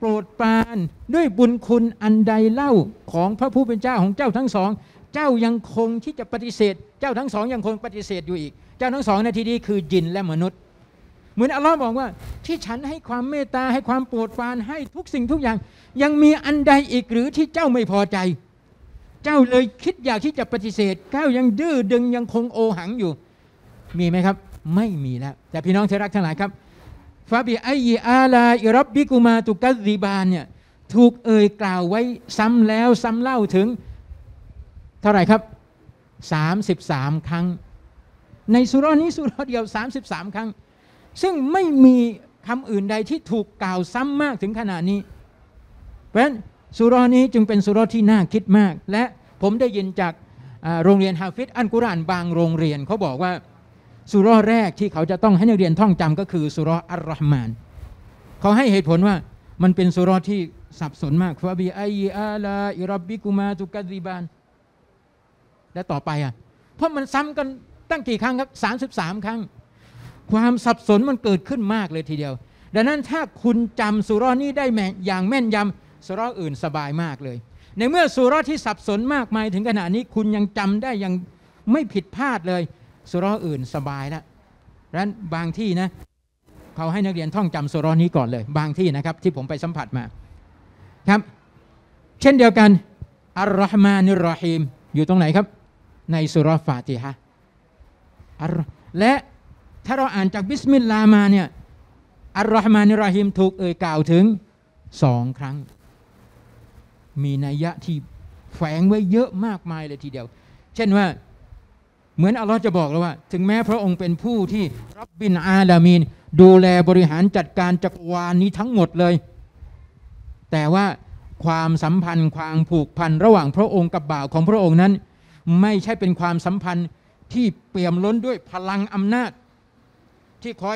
[SPEAKER 1] โปรดปรานด้วยบุญคุณอันใดเล่าของพระผู้เป็นเจ้าของเจ้าทั้งสองเจ้ายังคงที่จะปฏิเสธเจ้าทั้งสองยังคงปฏิเสธอยู่อีกเจ้าทั้งสองในที่นี้คือยินและมนุษย์เหมือนอัลลอฮ์บอกว่าที่ฉันให้ความเมตตาให้ความโปรดปรานให้ทุกสิ่งทุกอย่างยังมีอันใดอีกหรือที่เจ้าไม่พอใจเจ้าเลยคิดอยากที่จะปฏิเสธเจ้ายังดื้อดึงยังคงโอหังอยู่มีไหมครับไม่มีแล้วแต่พี่น้องที่รักทั้งหลายครับฟาบิอัยอาลาอิรับบิกุมาตุกัซซิบานเนี่ยถูกเอ่ยกล่าวไว้ซ้ำแล้วซ้ำเล่าถึงเท่าไหร่ครับ33ครั้งในสุรานี้สุราเดียว33ครั้งซึ่งไม่มีคำอื่นใดที่ถูกกล่าวซ้ำมากถึงขนาดนี้เพราะฉะนั้นสุรานี้จึงเป็นสุราที่น่าคิดมากและผมได้ยินจากโรงเรียนฮาฟิซอัลกุรอานบางโรงเรียนเขาบอกว่าสุราแรกที่เขาจะต้องให้นักเรียนท่องจำก็คือสุราอัลรอห์มานเขาให้เหตุผลว่ามันเป็นสุราที่สับสนมากฟาบิอัยอาลาอิรับบิกุมาตุกัซซิบานและต่อไปเพราะมันซ้ำกันตั้งกี่ครั้งครับ33ครั้งความสับสนมันเกิดขึ้นมากเลยทีเดียวดังนั้นถ้าคุณจำสุรานี้ได้อย่างแม่นยำสุราอื่นสบายมากเลยในเมื่อสุราที่สับสนมากมายถึงขนาดนี้คุณยังจำได้ยังไม่ผิดพลาดเลยสุราอื่นสบายแล้วดังนั้นบางที่นะเขาให้นักเรียนท่องจำสุรานี้ก่อนเลยบางที่นะครับที่ผมไปสัมผัสมาครับเช่นเดียวกันอัลลอฮ์มานิรเราะฮีมอยู่ตรงไหนครับในสุราฟาติฮะและถ้าเราอ่านจากบิสมิลลาห์มาเนี่ยอัลลอฮ์มานิรเราะฮีมถูกเอ่ยกล่าวถึง2ครั้งมีนัยยะที่แฝงไว้เยอะมากมายเลยทีเดียวเช่นว่าเหมือนอัลลอฮ์จะบอกเราว่าถึงแม้พระองค์เป็นผู้ที่รับบินอาลามีนดูแลบริหารจัดการจักรวาลนี้ทั้งหมดเลยแต่ว่าความสัมพันธ์ความผูกพันระหว่างพระองค์กับบ่าวของพระองค์นั้นไม่ใช่เป็นความสัมพันธ์ที่เปี่ยมล้นด้วยพลังอำนาจที่ค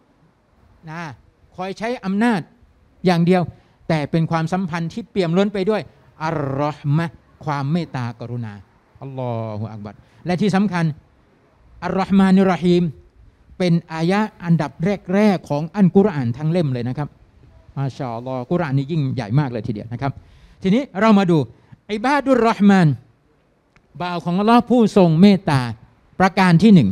[SPEAKER 1] อยใช้อำนาจอย่างเดียวแต่เป็นความสัมพันธ์ที่เปี่ยมล้นไปด้วยอัลลอฮ์มะความเมตตากรุณาอัลลอฮฺอักบัรและที่สำคัญอัลลอฮ์มานิรเราะฮีมเป็นอายะอันดับแรกของอัลกุรอานทั้งเล่มเลยนะครับมาชาอัลลอฮ์กุรอานนี่ยิ่งใหญ่มากเลยทีเดียวนะครับทีนี้เรามาดูอิบาดุรเราะห์มานบ่าวของอัลลอฮ์ผู้ทรงเมตตาประการที่1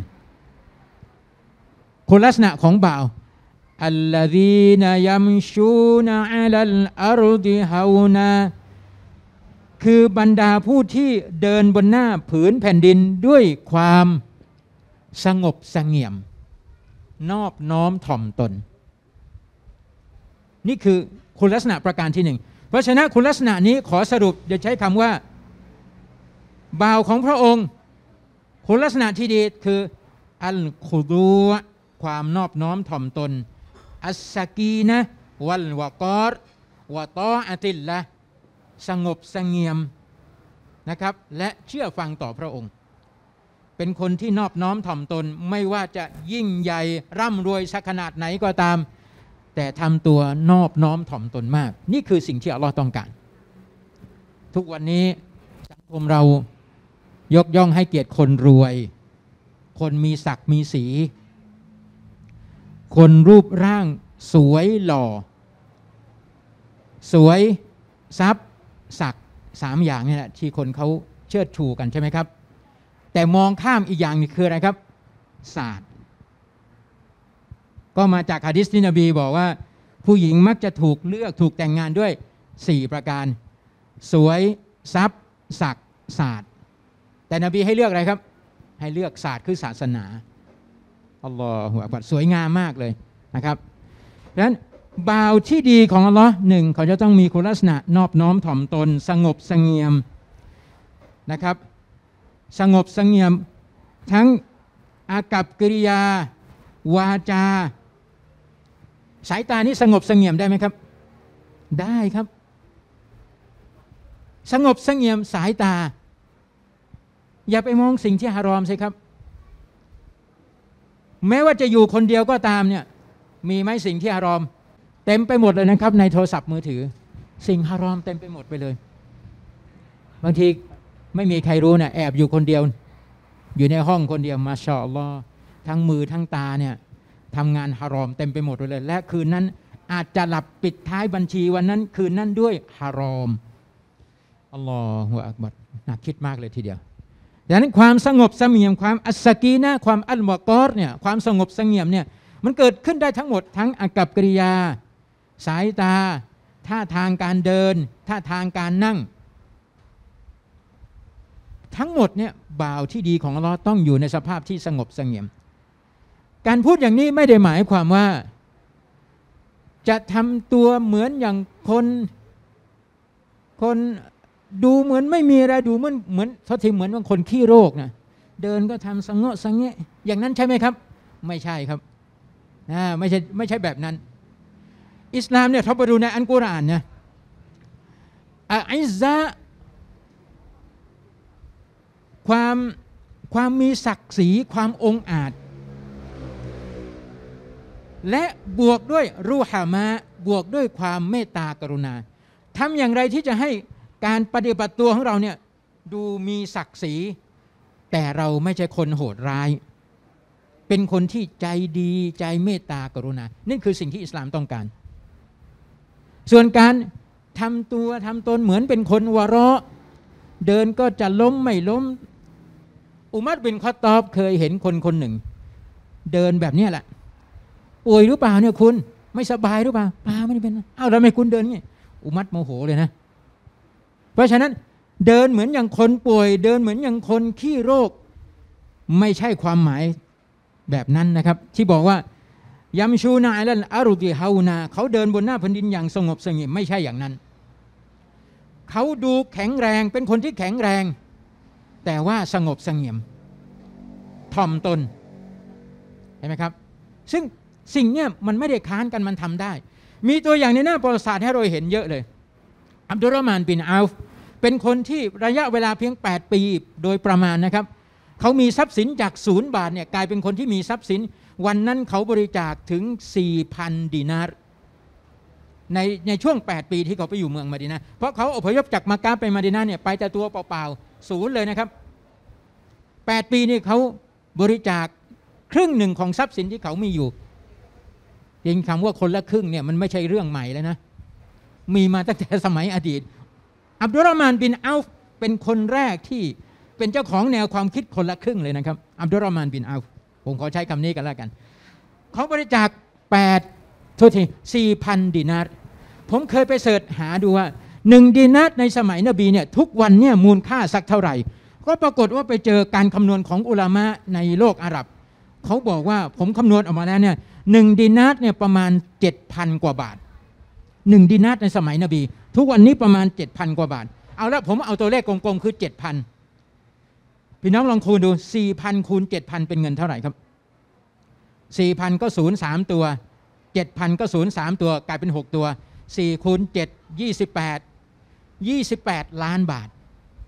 [SPEAKER 1] คุณลักษณะของบ่าวอัลลซีนยัมชูนอะลัลอัรฎิฮาวนาคือบรรดาผู้ที่เดินบนหน้าผืนแผ่นดินด้วยความสงบเสงี่ยมนอบน้อมถ่อมตนนี่คือคุณลักษณะประการที่1เพราะฉะนั้นคุณลักษณะนี้ขอสรุปจะใช้คำว่าบ่าวของพระองค์คุณลักษณะที่ดีคืออัลคุดูความนอบน้อมถ่อมตนอัสซากีนะวัลวะกอรวะตออะติลละสงบเสงี่ยมนะครับและเชื่อฟังต่อพระองค์เป็นคนที่นอบน้อมถ่อมตนไม่ว่าจะยิ่งใหญ่ร่ำรวยสักขนาดไหนก็ตามแต่ทำตัวนอบน้อมถ่อมตนมากนี่คือสิ่งที่อัลลอฮ์ต้องการทุกวันนี้สังคมเรายกย่องให้เกียรติคนรวยคนมีศักดิ์มีสีคนรูปร่างสวยหล่อสวยทรัพย์ศักดิ์3อย่างนี่แหละที่คนเขาเชิดชูกันใช่ไหมครับแต่มองข้ามอีกอย่างนึงคืออะไรครับศาสตร์ก็มาจากหะดีษที่นบีบอกว่าผู้หญิงมักจะถูกเลือกถูกแต่งงานด้วย4ประการสวยทรัพย์ศักดิ์ศาสตร์แต่นบีให้เลือกอะไรครับให้เลือกศาสตร์คือศาสนาอัลลอฮฺอักบัรสวยงามมากเลยนะครับดังนั้นบ่าวที่ดีของอัลลอฮ์1เขาจะต้องมีคุณลักษณะนอบน้อมถ่อมตนสงบเสงี่ยมนะครับสงบเสงี่ยมทั้งอากัปกิริยาวาจาสายตานี้สงบเสงี่ยมได้ไหมครับได้ครับสงบเสงี่ยมสายตาอย่าไปมองสิ่งที่ฮารอมสิครับแม้ว่าจะอยู่คนเดียวก็ตามเนี่ยมีไหมสิ่งที่ฮารอมเต็มไปหมดเลยนะครับในโทรศัพท์มือถือสิ่งฮารอมเต็มไปหมดไปเลยบางทีไม่มีใครรู้นะแอบอยู่คนเดียวอยู่ในห้องคนเดียวมาชาอัลลอฮ์ทั้งมือทั้งตาเนี่ยทำงานฮารอมเต็มไปหมดเลยและคืนนั้นอาจจะหลับปิดท้ายบัญชีวันนั้นคืนนั้นด้วยฮารอมอัลลอฮฺอักบัรน่าคิดมากเลยทีเดียวดังนั้นความสงบเสงี่ยมความอัสกีนะความอัลวะกอรเนี่ยความสงบเสงี่ยมเนี่ยมันเกิดขึ้นได้ทั้งหมดทั้งอากัปกิริยาสายตาท่าทางการเดินท่าทางการนั่งทั้งหมดเนี่ยบ่าวที่ดีของอัลเลาะห์ต้องอยู่ในสภาพที่สงบเสงี่ยมการพูดอย่างนี้ไม่ได้หมายความว่าจะทำตัวเหมือนอย่างคนดูเหมือนไม่มีอะไรดูเหมือนเขาทีเหมือนว่าคนขี้โรคนะเดินก็ทำสงะสังเงะอย่างนั้นใช่ไหมครับไม่ใช่ครับไม่ใช่แบบนั้นอิสลามเนี่ยถ้าไปดูในอัลกุรอานนะอิซซะความมีศักดิ์ศรีความองอาจและบวกด้วยรูหามะบวกด้วยความเมตตากรุณาทำอย่างไรที่จะให้การปฏิบัติตัวของเราเนี่ยดูมีศักดิ์ศรีแต่เราไม่ใช่คนโหดร้ายเป็นคนที่ใจดีใจเมตตากรุณานี่คือสิ่งที่อิสลามต้องการส่วนการทำตัวทำตนเหมือนเป็นคนวะเราะเดินก็จะล้มไม่ล้มอุมัรบินคอฏฏอบเคยเห็นคนหนึ่งเดินแบบนี้แหละป่วยหรือเปล่าเนี่ยคุณไม่สบายหรือเปล่าเปล่าไม่ได้เป็นอ้าวทำไมคุณเดินงี้อุมัรโมโหเลยนะเพราะฉะนั้นเดินเหมือนอย่างคนป่วยเดินเหมือนอย่างคนขี้โรคไม่ใช่ความหมายแบบนั้นนะครับที่บอกว่ายัมชูนาอัลอารุติฮาวนาเขาเดินบนหน้าแผ่นดินอย่างสงบเสงี่ยมไม่ใช่อย่างนั้นเขาดูแข็งแรงเป็นคนที่แข็งแรงแต่ว่าสงบเสงี่ยมถ่อมตนเห็นไหมครับซึ่งสิ่งเนี้ยมันไม่ได้ค้านกันมันทำได้มีตัวอย่างในหน้าประวัติศาสตร์ให้เราเห็นเยอะเลยอับดุลรอห์มานบินอัลฟเป็นคนที่ระยะเวลาเพียง8ปีโดยประมาณนะครับเขามีทรัพย์สินจาก0 บาทเนี่ยกลายเป็นคนที่มีทรัพย์สินวันนั้นเขาบริจาคถึง 4,000 ดินาร์ในช่วง8ปีที่เขาไปอยู่เมืองมะดีนะห์เพราะเขาอพยพจากมักกะฮ์ไปมะดีนะห์เนี่ยไปแต่ตัวเปล่าๆศูนย์เลยนะครับ8ปีนี่เขาบริจาคครึ่งหนึ่งของทรัพย์สินที่เขามีอยู่จริงคำว่าคนละครึ่งเนี่ยมันไม่ใช่เรื่องใหม่แล้วนะมีมาตั้งแต่สมัยอดีตอับดุลรอห์มานบินอัลฟเป็นคนแรกที่เป็นเจ้าของแนวความคิดคนละครึ่งเลยนะครับอับดุลรอห์มานบินอัลฟผมขอใช้คำนี้กันแล้วกันเขาบริจาค4,000 ดินาร์ผมเคยไปเสิร์ชหาดูว่า1 ดินาร์ในสมัยนบีเนี่ยทุกวันเนี่ยมูลค่าสักเท่าไหร่ก็ปรากฏว่าไปเจอการคำนวณของอุลามะในโลกอาหรับเขาบอกว่าผมคำนวณออกมาแล้วเนี่ย1 ดินาร์เนี่ยประมาณ 7,000 กว่าบาท1 ดินาร์ในสมัยนบีทุกวันนี้ประมาณ 7,000 กว่าบาทเอาละผมเอาตัวเลขกลมๆคือ 7,000 พี่น้องลองคูณดู 4,000 คูณ 7,000 เป็นเงินเท่าไหร่ครับ 4,000 ก็0 3 ตัว 7,000 ก็0 3 ตัวกลายเป็น6 ตัว4คูณ7 28 ล้านบาท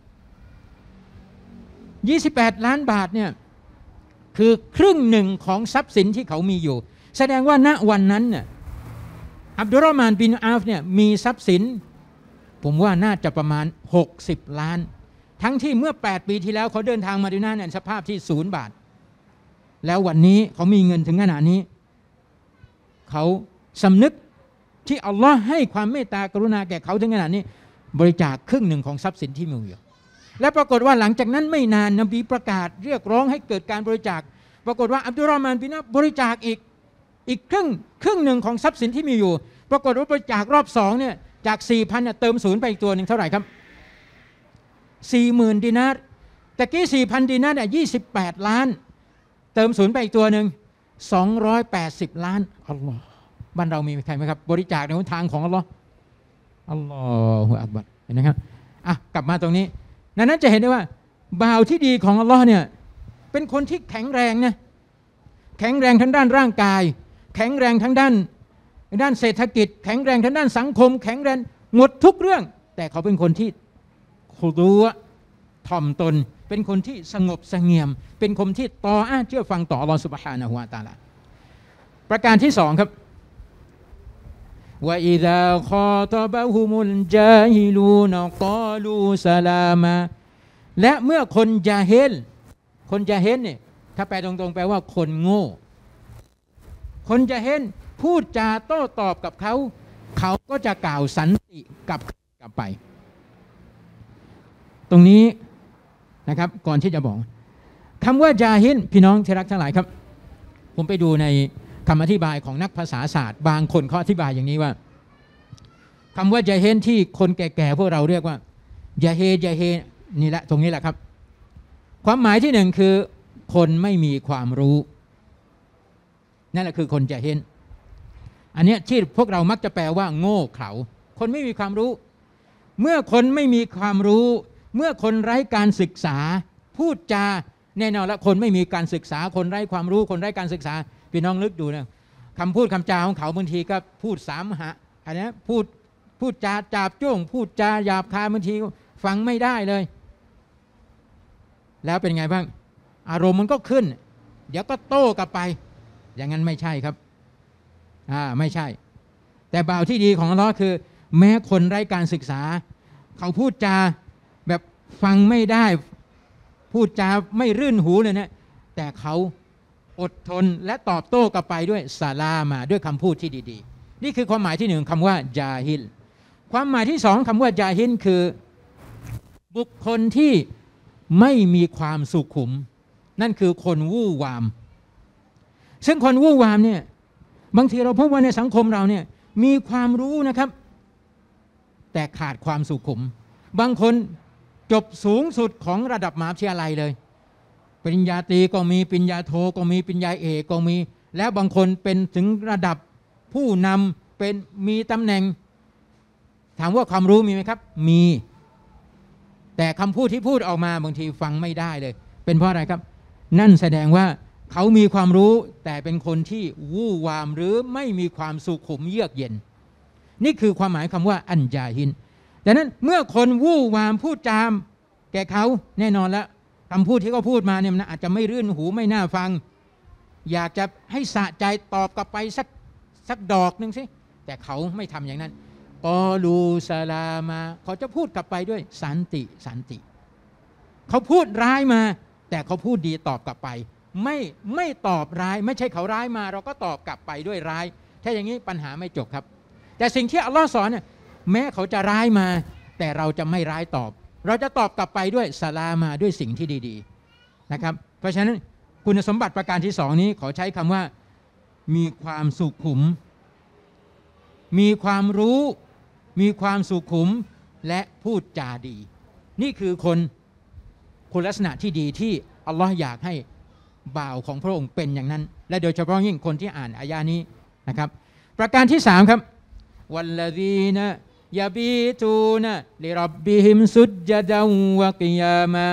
[SPEAKER 1] 28 ล้านบาทเนี่ยคือครึ่งหนึ่งของทรัพย์สินที่เขามีอยู่แสดงว่าณวันนั้นเนี่ยอับดุลรอห์มานบินอัลฟเนี่ยมีทรัพย์สินผมว่าน่าจะประมาณ60 ล้านทั้งที่เมื่อ8ปีที่แล้วเขาเดินทางมามะดีนะห์เนี่ยสภาพที่0 บาทแล้ววันนี้เขามีเงินถึงขนาดนี้เขาสำนึกที่อัลลอฮ์ให้ความเมตตากรุณาแก่เขาถึงขนาดนี้บริจาคครึ่งหนึ่งของทรัพย์สินที่มีอยู่และปรากฏว่าหลังจากนั้นไม่นานนบีประกาศเรียกร้องให้เกิดการบริจาคปรากฏว่าอับดุลรอห์มานบินอัลฟบริจาคอีกครึ่งหนึ่งของทรัพย์สินที่มีอยู่ปรากฏว่าบริจาครอบ2เนี่ยจาก 4,000 เนี่ยเติม0ไปอีกตัวหนึ่งเท่าไหร่ครับ 40,000 ดินาร์แต่กี้ 4,000 ดินาร์เนี่ย28 ล้านเติม0ไปอีกตัวหนึ่ง280 ล้านอัลลอฮ์บ้านเรามีใครไหมครับบริจาคในหนทางของอัลลอฮ์อัลลอฮฺอักบัรเห็นไหมครับกลับมาตรงนี้นั้นจะเห็นได้ว่าบ่าวที่ดีของอัลลอฮ์เนี่ยเป็นคนที่แข็งแรงนะแข็งแรงทั้งด้านร่างกายแข็งแรงทั้งด้านเศรษฐกิจแข็งแรงทั้งด้านสังคมแข็งแรงหมดทุกเรื่องแต่เขาเป็นคนที่ขุดูอะถ่อมตนเป็นคนที่สงบเสงี่ยมเป็นคนที่ต่อเชื่อฟังต่ออัลลอฮฺซุบฮานะฮูวะตะอาลาประการที่2ครับว่าอิซาคอตบะฮุมุลญาฮิลูนกอลูสลามาและเมื่อคนญาฮิลเนี่ยถ้าแปลตรงๆแปลว่าคนโง่คนญาฮิลพูดจาโต้ตอบกับเขาเขาก็จะกล่าวสันติกลับไปตรงนี้นะครับก่อนที่จะบอกคำว่าญาฮิลพี่น้องที่รักทั้งหลายครับผมไปดูในคำอธิบายของนักภาษาศาสตร์บางคนเขาอธิบายอย่างนี้ว่าคำว่าญาฮิลที่คนแก่ๆพวกเราเรียกว่ายาเฮนี่แหละตรงนี้แหละครับความหมายที่หนึ่งคือคนไม่มีความรู้นั่นแหละคือคนญาฮิลอันนี้ที่พวกเรามักจะแปลว่าโง่เขลาคนไม่มีความรู้เมื่อคนไม่มีความรู้เมื่อคนไร้การศึกษาพูดจาแน่นอนละคนไม่มีการศึกษาคนไร้ความรู้คนไร้การศึกษาพี่น้องนึกดูนะคำพูดคำจาของเขาบางทีก็พูดสามหะอันนี้พูดจาจาบจ้วงพูดจาหยาบคายบางทีฟังไม่ได้เลยแล้วเป็นไงบ้างอารมณ์มันก็ขึ้นเดี๋ยวก็โต้กลับไปอย่างนั้นไม่ใช่ครับไม่ใช่แต่บ่าวที่ดีของอัลเลาะห์คือแม้คนไร้การศึกษาเขาพูดจาแบบฟังไม่ได้พูดจาไม่รื่นหูเลยนะแต่เขาอดทนและตอบโต้กลับไปด้วยซาลามาด้วยคำพูดที่ดีๆนี่คือความหมายที่หนึ่งคำว่าญาฮิลความหมายที่สองคำว่าญาฮิลคือบุคคลที่ไม่มีความสุขุมนั่นคือคนวู่วามซึ่งคนวู่วามเนี่ยบางทีเราพบว่าในสังคมเราเนี่ยมีความรู้นะครับแต่ขาดความสุขุมบางคนจบสูงสุดของระดับมหาวิทยาลัยเลยปริญญาตรีก็มีปริญญาโทก็มีปริญญาเอกก็มีแล้วบางคนเป็นถึงระดับผู้นำเป็นมีตำแหน่งถามว่าความรู้มีไหมครับมีแต่คำพูดที่พูดออกมาบางทีฟังไม่ได้เลยเป็นเพราะอะไรครับนั่นแสดงว่าเขามีความรู้แต่เป็นคนที่วู่วามหรือไม่มีความสุขุมเยือกเย็นนี่คือความหมายคำว่าอันญาฮินดังนั้นเมื่อคนวู่วามพูดจามแก่เขาแน่นอนแล้วคำพูดที่เขาพูดมาเนี่ยมันอาจจะไม่รื่นหูไม่น่าฟังอยากจะให้สะใจตอบกลับไปสักดอกหนึ่งสิแต่เขาไม่ทำอย่างนั้นกอลูซาลามาเขาจะพูดกลับไปด้วยสันติเขาพูดร้ายมาแต่เขาพูดดีตอบกลับไปไม่ตอบร้ายไม่ใช่เขาร้ายมาเราก็ตอบกลับไปด้วยร้ายถ้าอย่างนี้ปัญหาไม่จบครับแต่สิ่งที่อัลลอฮ์สอนเนี่ยแม้เขาจะร้ายมาแต่เราจะไม่ร้ายตอบเราจะตอบกลับไปด้วยซาลามาด้วยสิ่งที่ดีๆนะครับเพราะฉะนั้นคุณสมบัติประการที่สองนี้ขอใช้คำว่ามีความสุขุมมีความรู้มีความสุขุมและพูดจาดีนี่คือคุณลักษณะที่ดีที่อัลลอฮ์อยากให้บ่าวของพระองค์เป็นอย่างนั้นและโดยเฉพาะยิ่งคนที่อ่านอายะนี้นะครับประการที่สามครับวัลลซีนะยาบีตูนะลิร็อบบิฮิมซุจญะดันวะกิยามะ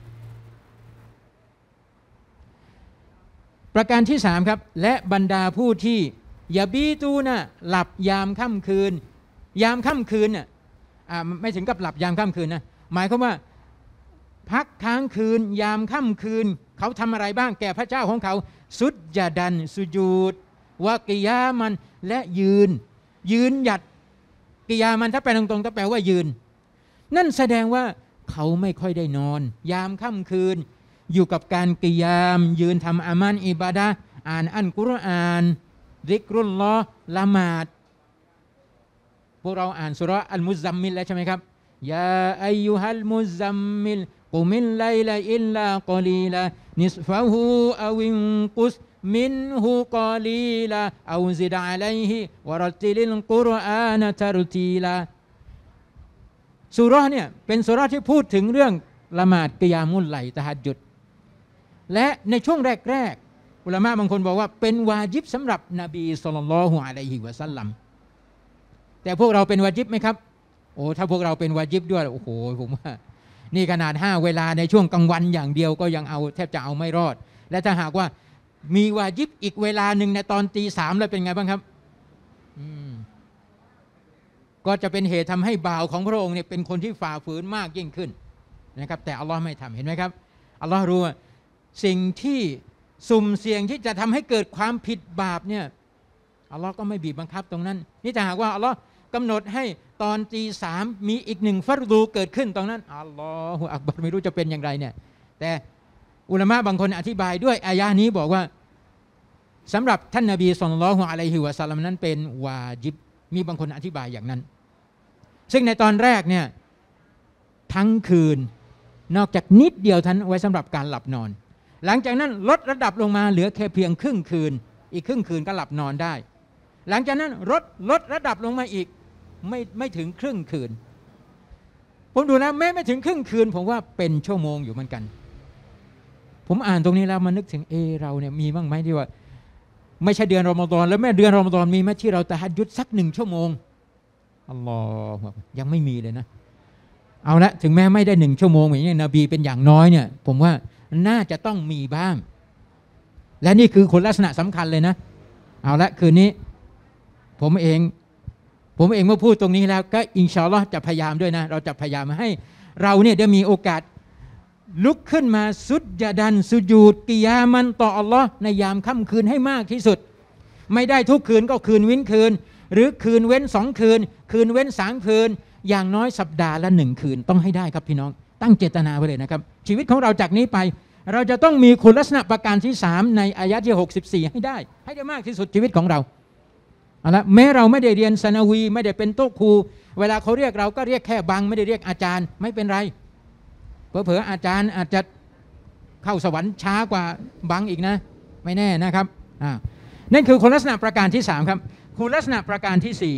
[SPEAKER 1] ประการที่สามครับและบรรดาผู้ที่ยาบีตูนะหลับยามค่ำคืนยามค่ำคืนน่ะไม่ถึงกับหลับยามค่ำคืนนะหมายความว่าพักค้างคืนยามค่ำคืนเขาทำอะไรบ้างแก่พระเจ้าของเขาซุจญะดันสุญูดวะกิยามันและยืนหยัดกิยามันถ้าแปลตรงๆก็แปลว่ายืนนั่นแสดงว่าเขาไม่ค่อยได้นอนยามค่ำคืนอยู่กับการกิยามยืนทำอามันอิบาดะห์อ่านอัลกุรอานซิกรุลลอฮ์ละหมาดพวกเราอ่านสุเราะห์อัลมุซซัมมิลแล้วใช่ไหมครับยาอัยยูฮัลมุซซัมมิลกุมิลไลลาอิลลากอลีลานิสฟะฮูอวินกุสมินฮูกอลีลาเอาซิดอะลัยฮิวะรัตติลิลกุรอานะตัรตีลาสุเราะห์เนี่ยเป็นสุเราะห์ที่พูดถึงเรื่องละหมาดกิยามุลไลตะฮัจญุดและในช่วงแรกอุลามะบางคนบอกว่าเป็นวาญิบสำหรับนบีศ็อลลัลลอฮุอะลัยฮิวะซัลลัมแต่พวกเราเป็นวาญิบไหมครับโอ้ถ้าพวกเราเป็นวาญิบด้วยโอ้โหผมว่านี่ขนาด5เวลาในช่วงกลางวันอย่างเดียวก็ยังเอาแทบจะเอาไม่รอดและถ้าหากว่ามีวาญิบอีกเวลาหนึ่งในตอนตี 3แล้วเป็นไงบ้างครับก็จะเป็นเหตุทำให้บ่าวของพระองค์เนี่ยเป็นคนที่ฝ่าฝืนมากยิ่งขึ้นนะครับแต่อัลลอฮ์ไม่ทำเห็นไหมครับอัลลอฮ์รู้ว่าสิ่งที่สุ่มเสี่ยงที่จะทำให้เกิดความผิดบาปเนี่ยอัลลอฮ์ก็ไม่บีบบังคับตรงนั้นนี่ถ้าหากว่าอัลลอฮ์กำหนดให้ตอนตี 3มีอีก1ฟัรดูเกิดขึ้นตรงนั้นอัลลอฮฺอักบัรไม่รู้จะเป็นอย่างไรเนี่ยแต่อุลามะบางคนอธิบายด้วยอายะนี้บอกว่าสำหรับท่านนบีศ็อลลัลลอฮุอะลัยฮิวะซัลลัมนั้นเป็นวาญิบมีบางคนอธิบายอย่างนั้นซึ่งในตอนแรกเนี่ยทั้งคืนนอกจากนิดเดียวท่านไว้สำหรับการหลับนอนหลังจากนั้นลดระดับลงมาเหลือแค่เพียงครึ่งคืนอีกครึ่งคืนก็หลับนอนได้หลังจากนั้นลดระดับลงมาอีกไม่ถึงครึ่งคืนผมดูนะไม่ถึงครึ่งคืนผมว่าเป็นชั่วโมงอยู่เหมือนกันผมอ่านตรงนี้แล้วมานึกถึงเราเนี่ยมีบ้างไหมที่ว่าไม่ใช่เดือนรอมฎอนแล้วแม่เดือนรอมฎอนมีไหมที่เราตะฮัจญุดสัก1 ชั่วโมงอัลลอฮฺยังไม่มีเลยนะเอาละถึงแม้ไม่ได้1 ชั่วโมงอย่างนี้นบีเป็นอย่างน้อยเนี่ยผมว่าน่าจะต้องมีบ้างและนี่คือคุณลักษณะสำคัญเลยนะเอาละคืนนี้ผมเองเมื่อพูดตรงนี้แล้วก็อินชาอัลลอฮ์จะพยายามด้วยนะเราจะพยายามให้เราเนี่ยได้มีโอกาสลุกขึ้นมาสุดยะดันสุญูดกิยามันต่ออัลลอฮ์ในยามค่ำคืนให้มากที่สุดไม่ได้ทุกคืนก็คืนเว้นคืนหรือคืนเว้น2 คืนคืนเว้น3 คืนอย่างน้อยสัปดาห์ละ1 คืนต้องให้ได้ครับพี่น้องตั้งเจตนาไว้เลยนะครับชีวิตของเราจากนี้ไปเราจะต้องมีคุณลักษณะประการที่3ในอายะห์ที่64ให้ได้มากที่สุดชีวิตของเราเอาละแม้เราไม่ได้เรียนซะนาวีไม่ได้เป็นโต๊ะครูเวลาเขาเรียกเราก็เรียกแค่บังไม่ได้เรียกอาจารย์ไม่เป็นไรเผลอๆอาจารย์อาจจะเข้าสวรรค์ช้ากว่าบังอีกนะไม่แน่นะครับนั่นคือคุณลักษณะประการที่3ครับคุณลักษณะประการที่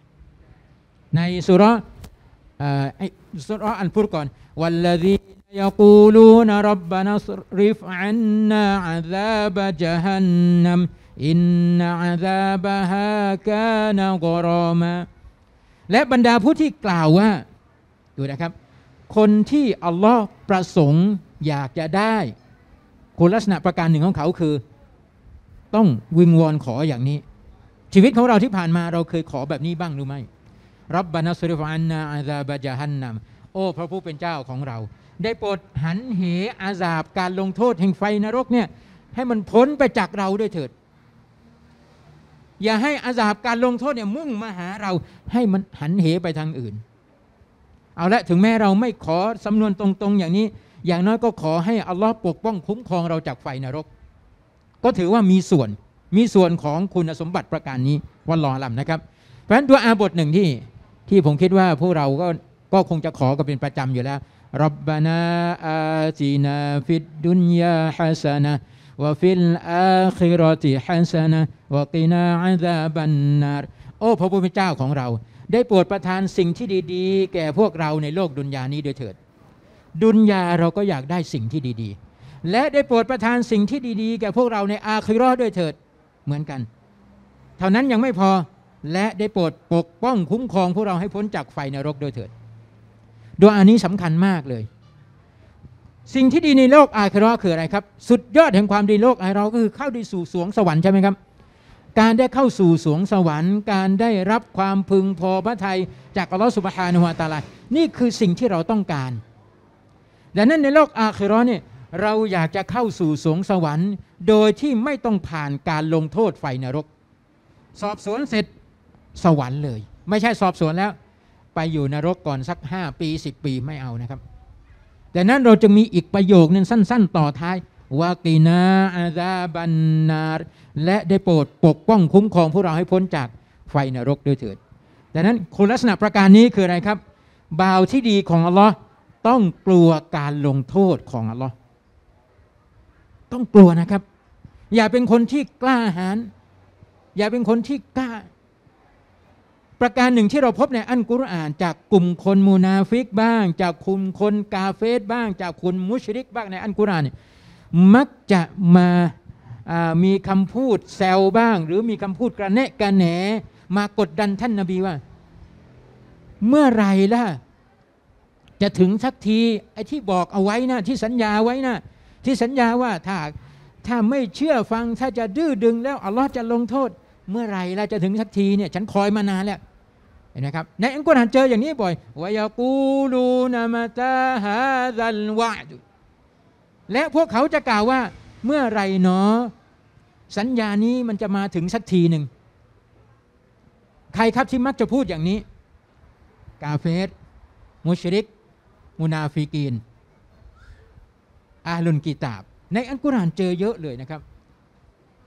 [SPEAKER 1] 4ในสุเราะห์อัลฟุรกอนวัลลซีนยะกูลูนร็อบบะนัศริฟอันนาอะซาบะญะฮันนัมอินนะอะซาบะฮากานะกอรอมาและบรรดาผู้ที่กล่าวว่าดูนะครับคนที่อัลลอฮ์ประสงค์อยากจะได้คุณลักษณะประการหนึ่งของเขาคือต้องวิงวอนขออย่างนี้ชีวิตของเราที่ผ่านมาเราเคยขอแบบนี้บ้างหรือไม่รับบานัสริฟอันนาอาซาบะญะฮันนัมโอ้พระผู้เป็นเจ้าของเราได้โปรดหันเหอาซาบการลงโทษแห่งไฟนรกเนี่ยให้มันพ้นไปจากเราด้วยเถิดอย่าให้อาซาบการลงโทษเนี่ยมุ่งมาหาเราให้มันหันเหไปทางอื่นเอาละถึงแม้เราไม่ขอสำนวนตรงๆอย่างนี้อย่างน้อยก็ขอให้อัลลอฮ์ปกป้องคุ้มครองเราจากไฟนรกก็ถือว่ามีส่วนของคุณสมบัติประการนี้วัลลอฮุอะลัมนะครับเพราะฉะนั้นตัวอาบทหนึ่งที่ผมคิดว่าพวกเราก็คงจะขอกันเป็นประจำอยู่แล้วรับบานาอาตินาฟิดดุนยาฮะซะนะวะฟิลอาคิเราะติฮะซะนะวะกินาอะซาบันนารโอ้พระผู้เป็นเจ้าของเราได้โปรดประทานสิ่งที่ดีๆแก่พวกเราในโลกดุนยานี้ด้วยเถิดดุนยาเราก็อยากได้สิ่งที่ดีๆและได้โปรดประทานสิ่งที่ดีๆแก่พวกเราในอาคิเราะห์ด้วยเถิดเหมือนกันเท่านั้นยังไม่พอและได้โปรดปกป้องคุ้มครองพวกเราให้พ้นจากไฟนรกด้วยเถิดดุอานี้สำคัญมากเลยสิ่งที่ดีในโลกอาคิเราะห์คืออะไรครับสุดยอดแห่งความดีโลกอาคิเราะห์ก็คือเข้าได้สู่สวงสวรรค์ใช่ไหมครับการได้เข้าสู่สวงสวรรค์การได้รับความพึงพอพระทัยจากอัลลอฮฺซุบฮานะฮูวะตะอาลานี่คือสิ่งที่เราต้องการดังนั้นในโลกอาคิเราะห์เนี่ยเราอยากจะเข้าสู่สวงสวรรค์โดยที่ไม่ต้องผ่านการลงโทษไฟนรกสอบสวนเสร็จสวรรค์เลยไม่ใช่สอบสวนแล้วไปอยู่นรกก่อนสัก5 ปี 10 ปีไม่เอานะครับดังนั้นเราจะมีอีกประโยคนึงสั้นๆต่อท้ายวากีนาอาซาบันนาร์และได้โปรดปกป้องคุ้มครองพวกเราให้พ้นจากไฟนรกด้วยเถิดดังนั้นคุณลักษณะประการนี้คืออะไรครับบ่าวที่ดีของอัลลอฮ์ต้องกลัวการลงโทษของอัลลอฮ์ต้องกลัวนะครับอย่าเป็นคนที่กล้าหาญอย่าเป็นคนที่กล้าประการหนึ่งที่เราพบในอัลกุรอานจากกลุ่มคนมุนาฟิกบ้างจากกลุ่มคนกาเฟรบ้างจากคนมุชริกบ้างในอัลกุรอานมักจะมามีคำพูดแซวบ้างหรือมีคำพูดกระแนะกระแหนมากดดันท่านนบีว่าเมื่อไรล่ะจะถึงสักทีไอ้ที่บอกเอาไว้นะที่สัญญาไว้นะที่สัญญาว่าถ้าไม่เชื่อฟังถ้าจะดื้อดึงแล้วอัลลอฮ์จะลงโทษเมื่อไรล่ะจะถึงสักทีเนี่ยฉันคอยมานานแล้วเห็นไหมครับในอัลกุรอานเจออย่างนี้บ่อยวะยะกูลูนะมะตาฮาซัลวะดและพวกเขาจะกล่าวว่าเมื่อไรเนาะสัญญานี้มันจะมาถึงสักทีหนึ่งใครครับที่มักจะพูดอย่างนี้กาเฟรมุชริกมุนาฟิกีนอาลุนกิตาบในอัลกุรอานเจอเยอะเลยนะครับ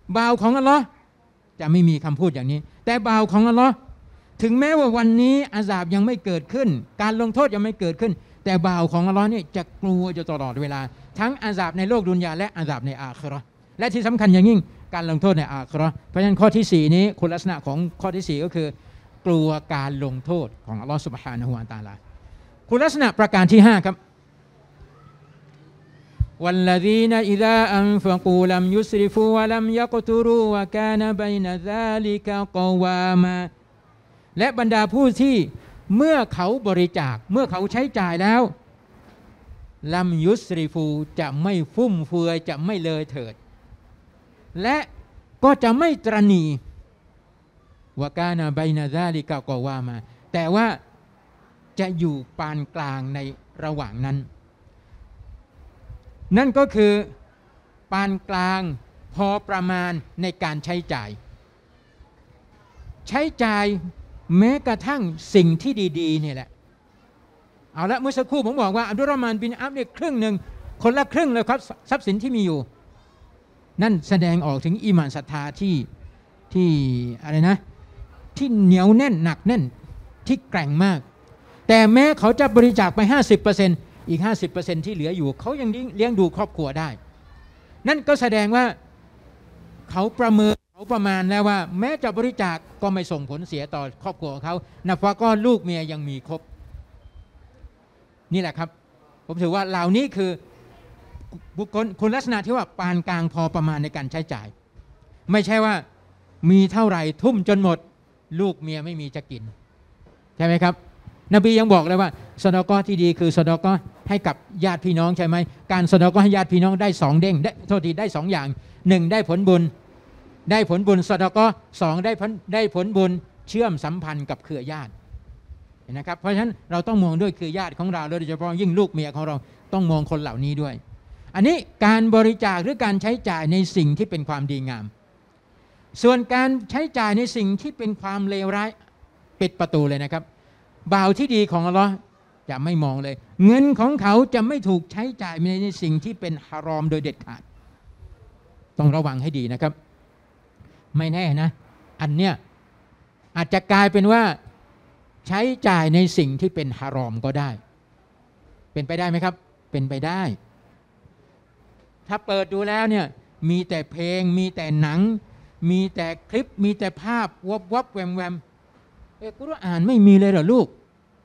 [SPEAKER 1] บ่าวของอัลลอฮ์จะไม่มีคำพูดอย่างนี้แต่บ่าวของอัลลอฮ์ถึงแม้ว่าวันนี้อาซาบยังไม่เกิดขึ้นการลงโทษยังไม่เกิดขึ้นแต่บ่าวของอัลลอฮ์นี่จะกลัวอยู่ตลอดเวลาทั้งอาซาบในโลกดุนยาและอาซาบในอาคิเราะห์และที่สำคัญอย่างยิ่งการลงโทษในอาคิเราะห์เพราะฉะนั้นข้อที่4นี้คุณลักษณะของข้อที่4ก็คือกลัวการลงโทษของอัลลอฮ์ซุบฮานะฮูวะตะอาลาคุณลักษณะประการที่5ครับوالذين إذا أنفقوا لم يسرفوا ولم يقتروا وكان بين ذلك قواما และบรรดาผู้ที่เมื่อเขาบริจาคเมื่อเขาใช้จ่ายแล้วลัมยุสริฟูจะไม่ฟุ่มเฟือยจะไม่เลยเถิดและก็จะไม่ตรณีวะกานะบัยนะซาลิกะกอวามาแต่ว่าจะอยู่ปานกลางในระหว่างนั้นนั่นก็คือปานกลางพอประมาณในการใช้จ่ายแม้กระทั่งสิ่งที่ดีๆเนี่ยแหละเอาละเมื่อสักครู่ผมบอกว่าอับดุลรอห์มานบินอัฟเนี่ยครึ่งหนึ่งคนละครึ่งเลยครับทรัพย์สินที่มีอยู่นั่นแสดงออกถึงอีหม่านศรัทธาที่อะไรนะที่เหนียวแน่นหนักแน่นที่แกร่งมากแต่แม้เขาจะบริจาคไป 50% อีก 50% ที่เหลืออยู่เขายังเลี้ยงดูครอบครัวได้นั่นก็แสดงว่าเขาประเมินเขาประมาณแล้วว่าแม้จะบริจาคก็ไม่ส่งผลเสียต่อครอบครัวของเขานะฟะก็ลูกเมียยังมีครบนี่แหละครับผมถือว่าเหล่านี้คือบุคคลคุณลักษณะที่ว่าปานกลางพอประมาณในการใช้จ่ายไม่ใช่ว่ามีเท่าไหร่ทุ่มจนหมดลูกเมียไม่มีจะกินใช่ไหมครับนบียังบอกเลยว่าซอดาเกาะห์ที่ดีคือซอดาเกาะห์ให้กับญาติพี่น้องใช่ไหมการซอดาเกาะห์ให้ญาติพี่น้องได้2เด้งได้2อย่าง1ได้ผลบุญซอดาเกาะห์2ได้ผลบุญเชื่อมสัมพันธ์กับเครือญาติเห็นนะครับเพราะฉะนั้นเราต้องมองด้วยเครือญาติของเราโดยเฉพาะยิ่งลูกเมียของเราต้องมองคนเหล่านี้ด้วยอันนี้การบริจาคหรือการใช้จ่ายในสิ่งที่เป็นความดีงามส่วนการใช้จ่ายในสิ่งที่เป็นความเลวร้ายปิดประตูเลยนะครับบ่าวที่ดีของอัลลอฮ์จะไม่มองเลยเงินของเขาจะไม่ถูกใช้จ่ายในสิ่งที่เป็นฮารอมโดยเด็ดขาดต้องระวังให้ดีนะครับไม่แน่นะอันเนี้ยอาจจะกลายเป็นว่าใช้จ่ายในสิ่งที่เป็นฮารอมก็ได้เป็นไปได้ไหมครับเป็นไปได้ถ้าเปิดดูแล้วเนี่ยมีแต่เพลงมีแต่หนังมีแต่คลิปมีแต่ภาพวับแวมกุรอานไม่มีเลยเหรอลูก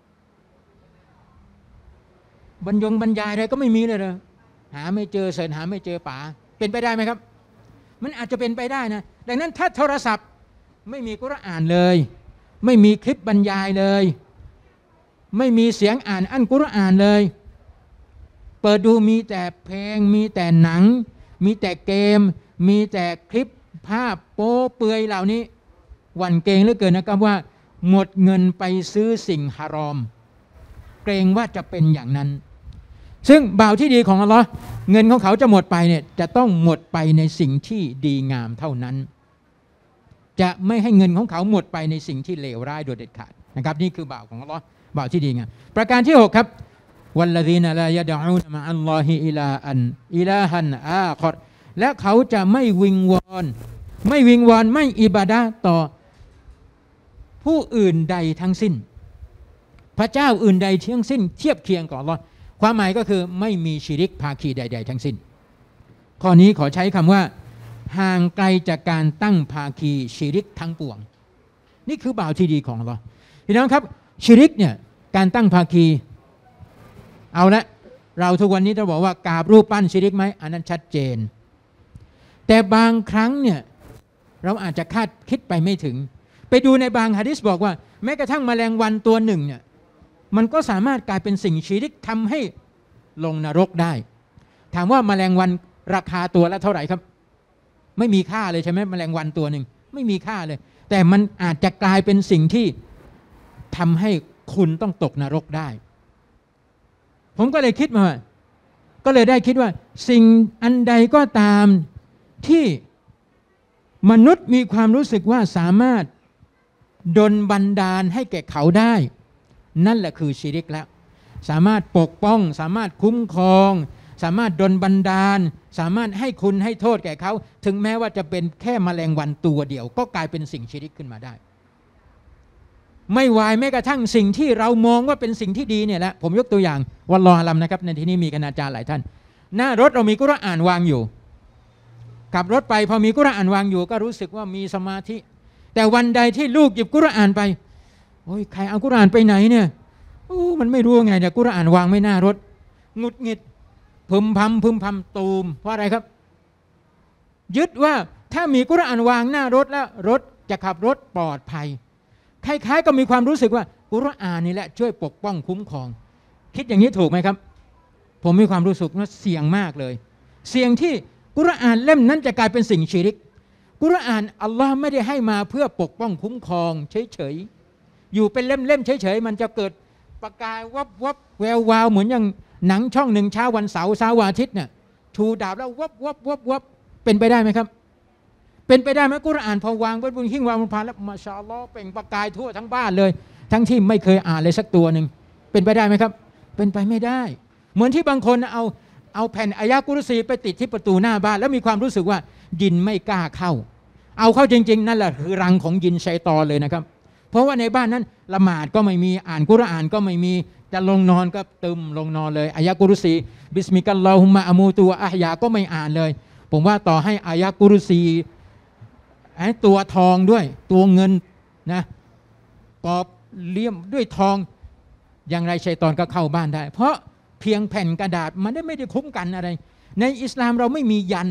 [SPEAKER 1] บรรยายอะไรก็ไม่มีเลยเหรอหาไม่เจอเสิร์ชหาไม่เจอป๋าเป็นไปได้ไหมครับมันอาจจะเป็นไปได้นะดังนั้นถ้าโทรศัพท์ไม่มีกุรอานเลยไม่มีคลิปบรรยายเลยไม่มีเสียงอ่านอัลกุรอานเลยเปิดดูมีแต่เพลงมีแต่หนังมีแต่เกมมีแต่คลิปภาพโป๊เปลือยเหล่านี้หวั่นเกรงเหลือเกินนะครับว่าหมดเงินไปซื้อสิ่งฮารอมเกรงว่าจะเป็นอย่างนั้นซึ่งบ่าวที่ดีของอัลลอฮ์เงินของเขาจะหมดไปเนี่ยจะต้องหมดไปในสิ่งที่ดีงามเท่านั้นจะไม่ให้เงินของเขาหมดไปในสิ่งที่เลวร้ายโดยเด็ดขาดนะครับนี่คือบ่าวของอัลลอฮ์บ่าวที่ดีงามประการที่6ครับวัลลซีนะลายะดะอูนมะอัลลอฮิอิลาฮันอาคอรและเขาจะไม่วิงวอนไม่อิบาดะห์ต่อผู้อื่นใดทั้งสิ้นพระเจ้าอื่นใดทั้งสิ้นเทียบเคียงกับอัลเลาะห์ความหมายก็คือไม่มีชิริกภาคีใดๆทั้งสิ้นข้อนี้ขอใช้คำว่าห่างไกลจากการตั้งภาคีชิริกทั้งปวงนี่คือบ่าวที่ดีของอัลเลาะห์พี่น้องครับชิริกเนี่ยการตั้งภาคีเอาละเราทุกวันนี้จะบอกว่ากราบรูปปั้นชิริกไหมอันนั้นชัดเจนแต่บางครั้งเนี่ยเราอาจจะคาดคิดไปไม่ถึงไปดูในบางหะดีษบอกว่าแม้กระทั่งแมลงวันตัวหนึ่งเนี่ยมันก็สามารถกลายเป็นสิ่งชิริกทำให้ลงนรกได้ถามว่าแมลงวันราคาตัวละเท่าไหร่ครับไม่มีค่าเลยใช่ไหมแมลงวันตัวหนึ่งไม่มีค่าเลยแต่มันอาจจะกลายเป็นสิ่งที่ทำให้คุณต้องตกนรกได้ผมก็เลยคิดมาก็เลยได้คิดว่าสิ่งอันใดก็ตามที่มนุษย์มีความรู้สึกว่าสามารถดลบันดาลให้แก่เขาได้นั่นแหละคือชิริกแล้วสามารถปกป้องสามารถคุ้มครองสามารถดลบันดาลสามารถให้คุณให้โทษแก่เขาถึงแม้ว่าจะเป็นแค่แมลงวันตัวเดียวก็กลายเป็นสิ่งชิริกขึ้นมาได้ไม่วายแม้กระทั่งสิ่งที่เรามองว่าเป็นสิ่งที่ดีเนี่ยแหละผมยกตัวอย่างวัลลอฮุอาลัมนะครับในที่นี้มีคณาจารย์หลายท่านหน้ารถเรามีกุรอานวางอยู่ขับรถไปพอมีกุรอานวางอยู่ก็รู้สึกว่ามีสมาธิแต่วันใดที่ลูกหยิบกุรอานไปโอ้ยใครเอากุรอานไปไหนเนี่ยมันไม่รู้ไงเนี่ยกุรอานวางไม่หน้ารถหงุดหงิดพึมพำตูมเพราะอะไรครับยึดว่าถ้ามีกุรอานวางหน้ารถแล้วรถจะขับรถปลอดภัยคล้ายๆก็มีความรู้สึกว่ากุรอานนี่แหละช่วยปกป้องคุ้มครองคิดอย่างนี้ถูกไหมครับผมมีความรู้สึกว่าเสี่ยงมากเลยเสี่ยงที่กุรอานเล่มนั้นจะกลายเป็นสิ่งชิริกกุรอานอัลลอฮ์ไม่ได้ให้มาเพื่อปกป้องคุ้มครองเฉยๆอยู่เป็นเล่มๆเฉยๆมันจะเกิดประกายวับแวววาวเหมือนอย่างหนังช่องหนึ่งเช้าวันเสาร์วันอาทิตย์เนี่ยชูดาบแล้ววับเป็นไปได้ไหมครับเป็นไปได้ไหมกุรอานพอวางบนหิ้งวางบนพานแล้วมาชาอัลลอฮ์เปล่งประกายทั่วทั้งบ้านเลยทั้งที่ไม่เคยอ่านเลยสักตัวหนึ่งเป็นไปได้ไหมครับเป็นไปไม่ได้เหมือนที่บางคนเอาแผ่นอายะกุรซีไปติดที่ประตูหน้าบ้านแล้วมีความรู้สึกว่ายินไม่กล้าเข้าเอาเข้าจริงๆนั่นแหละคือรังของยินชัยฏอนเลยนะครับเพราะว่าในบ้านนั้นละหมาดก็ไม่มีอ่านกุรอานก็ไม่มีจะลงนอนก็ตึมลงนอนเลยอายะกุรซีบิสมิกัลลอฮุมะอะมูตุวะอะฮยาก็ไม่อ่านเลยผมว่าต่อให้อายะกุรซีตัวทองด้วยตัวเงินนะกอบเลี่ยมด้วยทองอย่างไรชัยฏอนก็เข้าบ้านได้เพราะเพียงแผ่นกระดาษมันไม่ได้คุ้มกันอะไรในอิสลามเราไม่มียัน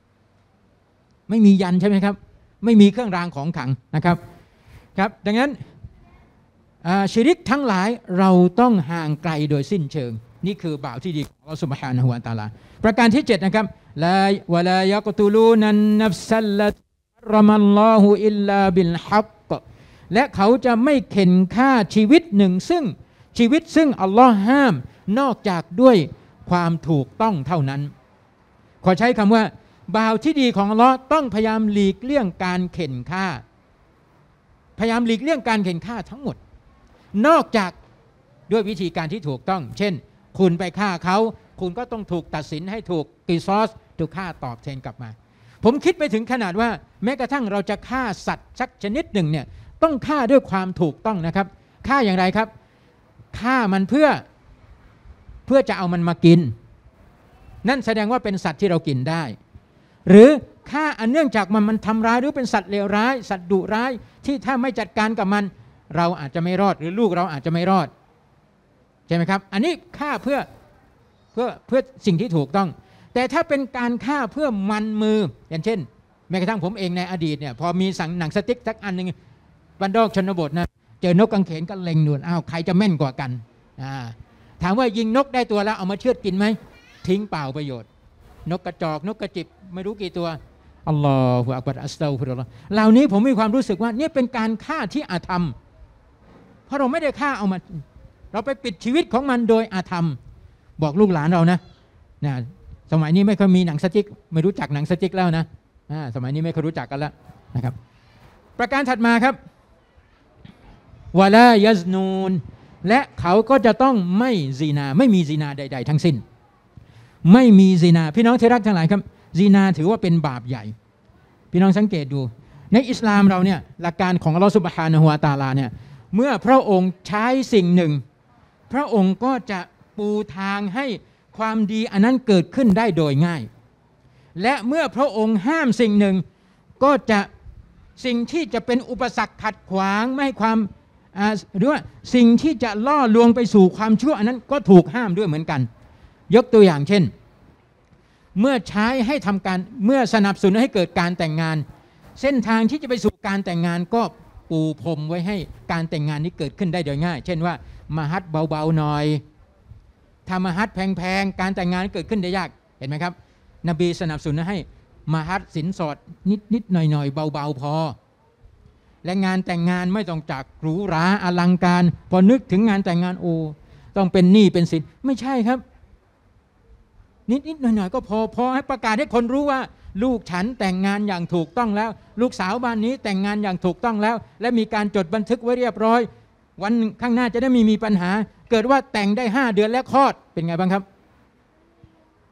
[SPEAKER 1] ใช่ไหมครับไม่มีเครื่องรางของขลังนะครับครับดังนั้นชิริกทั้งหลายเราต้องห่างไกลโดยสิ้นเชิงนี่คือบ่าวที่ดีของอัลลอฮฺซุบฮานะฮูวะตะอาลาประการที่7นะครับลาวะลายะกตุลูนันนัฟซัลลัตรมัลลอฮุอิลลาบิลฮักและเขาจะไม่เข็นฆ่าชีวิตหนึ่งซึ่งอัลลอฮ์ห้ามนอกจากด้วยความถูกต้องเท่านั้นขอใช้คำว่าบ่าวที่ดีของอัลลอฮ์ต้องพยายามหลีกเลี่ยงการเข็นฆ่าพยายามหลีกเลี่ยงการเข็นฆ่าทั้งหมดนอกจากด้วยวิธีการที่ถูกต้องเช่นคุณไปฆ่าเขาคุณก็ต้องถูกตัดสินให้ถูกกิซอสถูกฆ่าตอบแทนกลับมาผมคิดไปถึงขนาดว่าแม้กระทั่งเราจะฆ่าสัตว์สักชนิดหนึ่งเนี่ยต้องฆ่าด้วยความถูกต้องนะครับฆ่าอย่างไรครับฆ่ามันเพื่อจะเอามันมากินนั่นแสดงว่าเป็นสัตว์ที่เรากินได้หรือฆ่าอันเนื่องจากมันทำร้ายหรือเป็นสัตว์เลวร้ายสัตว์ดุร้ายที่ถ้าไม่จัดการกับมันเราอาจจะไม่รอดหรือลูกเราอาจจะไม่รอดใช่ไหมครับอันนี้ฆ่าเพื่อสิ่งที่ถูกต้องแต่ถ้าเป็นการฆ่าเพื่อมันมืออย่างเช่นแม้กระทั่งผมเองในอดีตเนี่ยพอมีหนังสติ๊กสักอันหนึ่งบันดอกชนบทนะเจอนกกังเขนก็เล็งดูใครจะแม่นกว่ากันถามว่ายิงนกได้ตัวแล้วเอามาเชือดกินไหมทิ้งเปล่าประโยชน์นกกระจอกนกกระจิบไม่รู้กี่ตัวอัลลอฮฺอักบัรอัสตัฆฟิรุลลอฮ์เหล่านี้ผมมีความรู้สึกว่านี่เป็นการฆ่าที่อาธรรมเพราะเราไม่ได้ฆ่าเอามาเราไปปิดชีวิตของมันโดยอาธรรมบอกลูกหลานเรานะสมัยนี้ไม่เคยมีหนังสติ๊กไม่รู้จักหนังสติ๊กแล้วนะสมัยนี้ไม่เคยรู้จักกันแล้วนะครับประการถัดมาครับวะลายัซนูนและเขาก็จะต้องไม่ซีนาไม่มีซีนาใดๆทั้งสิ้นไม่มีซีนาพี่น้องที่รักทั้งหลายครับซีนาถือว่าเป็นบาปใหญ่พี่น้องสังเกตดูในอิสลามเราเนี่ยหลักการของอัลลอฮฺซุบฮานะฮูวะตะอาลาเนี่ยเมื่อพระองค์ใช้สิ่งหนึ่งพระองค์ก็จะปูทางให้ความดีอันนั้นเกิดขึ้นได้โดยง่ายและเมื่อพระองค์ห้ามสิ่งหนึ่งก็จะสิ่งที่จะเป็นอุปสรรคขัดขวางไม่ให้ความหรือว่าสิ่งที่จะล่อลวงไปสู่ความชั่วอันนั้นก็ถูกห้ามด้วยเหมือนกันยกตัวอย่างเช่นเมื่อใช้ให้ทำการเมื่อสนับสนุนให้เกิดการแต่งงานเส้นทางที่จะไปสู่การแต่งงานก็ปูพรมไว้ให้การแต่งงานนี้เกิดขึ้นได้โดยง่ายเช่นว่ามหัศเบาๆหน่อยถ้ามหัศแพงๆการแต่งงานเกิดขึ้นได้ยากเห็นไหมครับนบีสนับสนุนให้มหัศสินสอดนิดๆหน่อยๆเบาๆพอและงานแต่งงานไม่ต้องจากหรูหราอลังการพอนึกถึงงานแต่งงานต้องเป็นหนี้เป็นสินไม่ใช่ครับนิดๆหน่อยๆก็พอให้ประกาศให้คนรู้ว่าลูกฉันแต่งงานอย่างถูกต้องแล้วลูกสาวบ้านนี้แต่งงานอย่างถูกต้องแล้วและมีการจดบันทึกไว้เรียบร้อยวันข้างหน้าจะได้ไม่มีปัญหาเกิดว่าแต่งได้5 เดือนแล้วคลอดเป็นไงบ้างครับ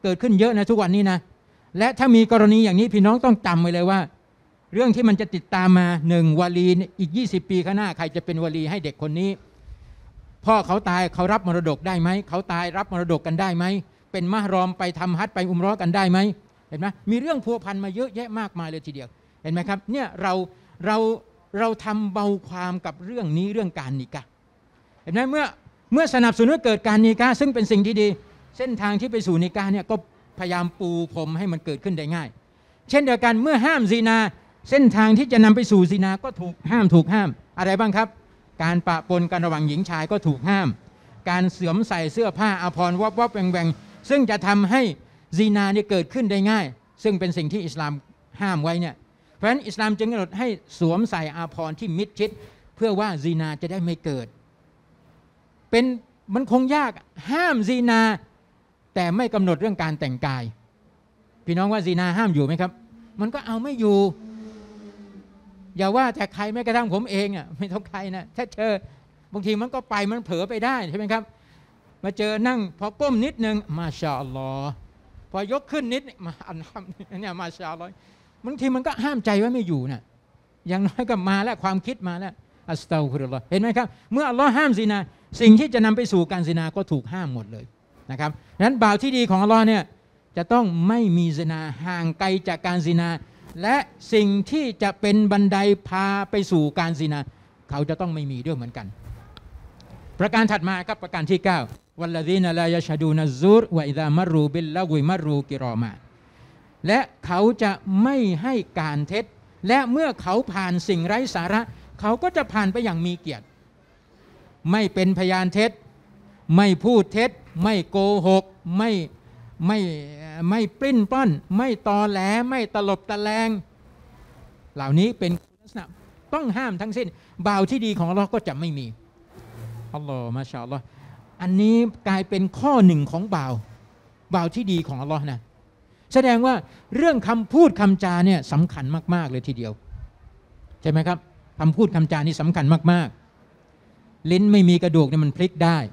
[SPEAKER 1] เกิดขึ้นเยอะนะทุกวันนี้นะและถ้ามีกรณีอย่างนี้พี่น้องต้องจำไว้เลยว่าเรื่องที่มันจะติดตามมา1วลีอีก20ปีข้างหน้าใครจะเป็นวลีให้เด็กคนนี้พ่อเขาตายเขารับมรดกได้ไหมเขาตายรับมรดกกันได้ไหมเป็นมะฮรอมไปทำฮัจญ์ไปอุมเราะห์กันได้ไหมเห็นไหมมีเรื่องพัวพันมาเยอะแยะมากมายเลยทีเดียวเห็นไหมครับเนี่ยเราทำเบาความกับเรื่องนี้เรื่องการนิกะห์เห็นไหมเมื่อสนับสนุนให้เกิดการนิกะห์ซึ่งเป็นสิ่งที่ดีเส้นทางที่ไปสู่นิกะห์เนี่ยก็พยายามปูพรมให้มันเกิดขึ้นได้ง่ายเช่นเดียวกันเมื่อห้ามซินาเส้นทางที่จะนำไปสู่ซินาก็ถูกห้ามอะไรบ้างครับการปะปนกันระหว่างหญิงชายก็ถูกห้ามการสวมใส่เสื้อผ้าอาภรณ์วับแหว่งซึ่งจะทำให้ซินาเนี่ยเกิดขึ้นได้ง่ายซึ่งเป็นสิ่งที่อิสลามห้ามไว้เนี่ยเพราะฉะนั้นอิสลามจึงกำหนดให้สวมใส่อาภรณ์ที่มิดชิดเพื่อว่าซินาจะได้ไม่เกิดเป็นมันคงยากห้ามซินาแต่ไม่กำหนดเรื่องการแต่งกายพี่น้องว่าซินาห้ามอยู่ไหมครับมันก็เอาไม่อยู่อย่าว่าแต่ใครแม้กระทั่งผมเองอ่ะไม่ต้องใครนะถ้าเจอบางทีมันก็ไปมันเผลอไปได้ใช่ไหมครับมาเจอนั่งพอก้มนิดนึงมาชาอัลลอฮ์พอยกขึ้นนิดมาอัลฮัมเนี่ยมาชาอัลลอฮ์บางทีมันก็ห้ามใจไว้ไม่อยู่น่ะอย่างน้อยก็มาแล้วความคิดมาแล้วอัสตัฆฟิรุลลอฮ์เห็นไหมครับเมื่ออัลลอฮ์ห้ามซินาสิ่งที่จะนำไปสู่การซินาก็ถูกห้ามหมดเลยนะครับดังนั้นบ่าวที่ดีของอัลลอฮ์เนี่ยจะต้องไม่มีซินาห่างไกลจากการซินาและสิ่งที่จะเป็นบันไดพาไปสู่การซินาเขาจะต้องไม่มีด้วยเหมือนกันประการถัดมาครับประการที่9วัลลซีนะลายะชะดูนัซซูรวะอิซามัรรูบิลละวิมัรรูกิรอมาและเขาจะไม่ให้การเท็จและเมื่อเขาผ่านสิ่งไร้สาระเขาก็จะผ่านไปอย่างมีเกียรติไม่เป็นพยานเท็จไม่พูดเท็จไม่โกหกไม่ปลิ้นปล้อนไม่ตอแหลไม่ตลบตะแลงเหล่านี้เป็นลักษณะต้องห้ามทั้งสิ้นบ่าวที่ดีของอัลเลาะห์ก็จะไม่มีอัลลอฮ์มาชาอัลลอฮ์อันนี้กลายเป็นข้อหนึ่งของบ่าวที่ดีของอัลลอฮ์นะแสดงว่าเรื่องคำพูดคำจาเนี่ยสำคัญมากๆเลยทีเดียวใช่ไหมครับคำพูดคำจานี่สำคัญมากๆลิ้นไม่มีกระดูกเนี่ยมันพลิกได้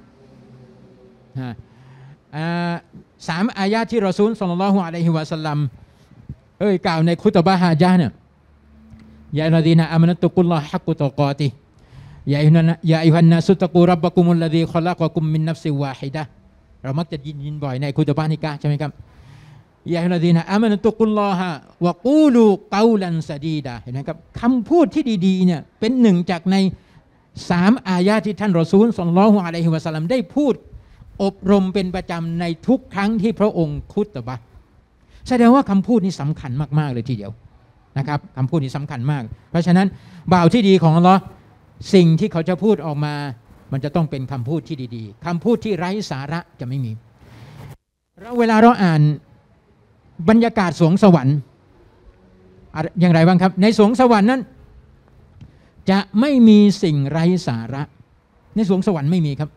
[SPEAKER 1] 3อายะที่รอซูลศ็อลลัลลอฮุอะลัยฮิวะซัลลัมกล่าวในคุตบะฮ์ฮาญะห์เนี่ยยาอัลลซีนะอามานะตุกุลลอฮฮักกุตุกอติยาอัยยูฮันนาสุตะกูร็อบบักุมุลลซีคอลักะกุมมินนัฟซิวาฮิดะห์เรามักจะยินบ่อยในคุตบะห์นิกะห์ใช่ไหมครับยาอัลลซีนะอามานะตุกุลลอฮะวะกูลูกอลันซะดีดะเห็นไหมครับคำพูดที่ดีๆเนี่ยเป็นหนึ่งจากใน3อายะที่ท่านรอซูลศ็อลลัลลอฮุอะลัยฮิวะซัลลัมได้พูดอบรมเป็นประจำในทุกครั้งที่พระองค์คุตบะห์แสดงว่าคำพูดนี้สำคัญมากๆเลยทีเดียวนะครับคำพูดนี้สำคัญมากเพราะฉะนั้นบ่าวที่ดีของอัลเลาะห์สิ่งที่เขาจะพูดออกมามันจะต้องเป็นคำพูดที่ดีๆคำพูดที่ไร้สาระจะไม่มีเวลาเราอ่านบรรยากาศสวงสวรรค์อย่างไรบ้างครับในสวงสวรรค์นั้นจะไม่มีสิ่งไร้สาระในสวงสวรรค์ไม่มีครับ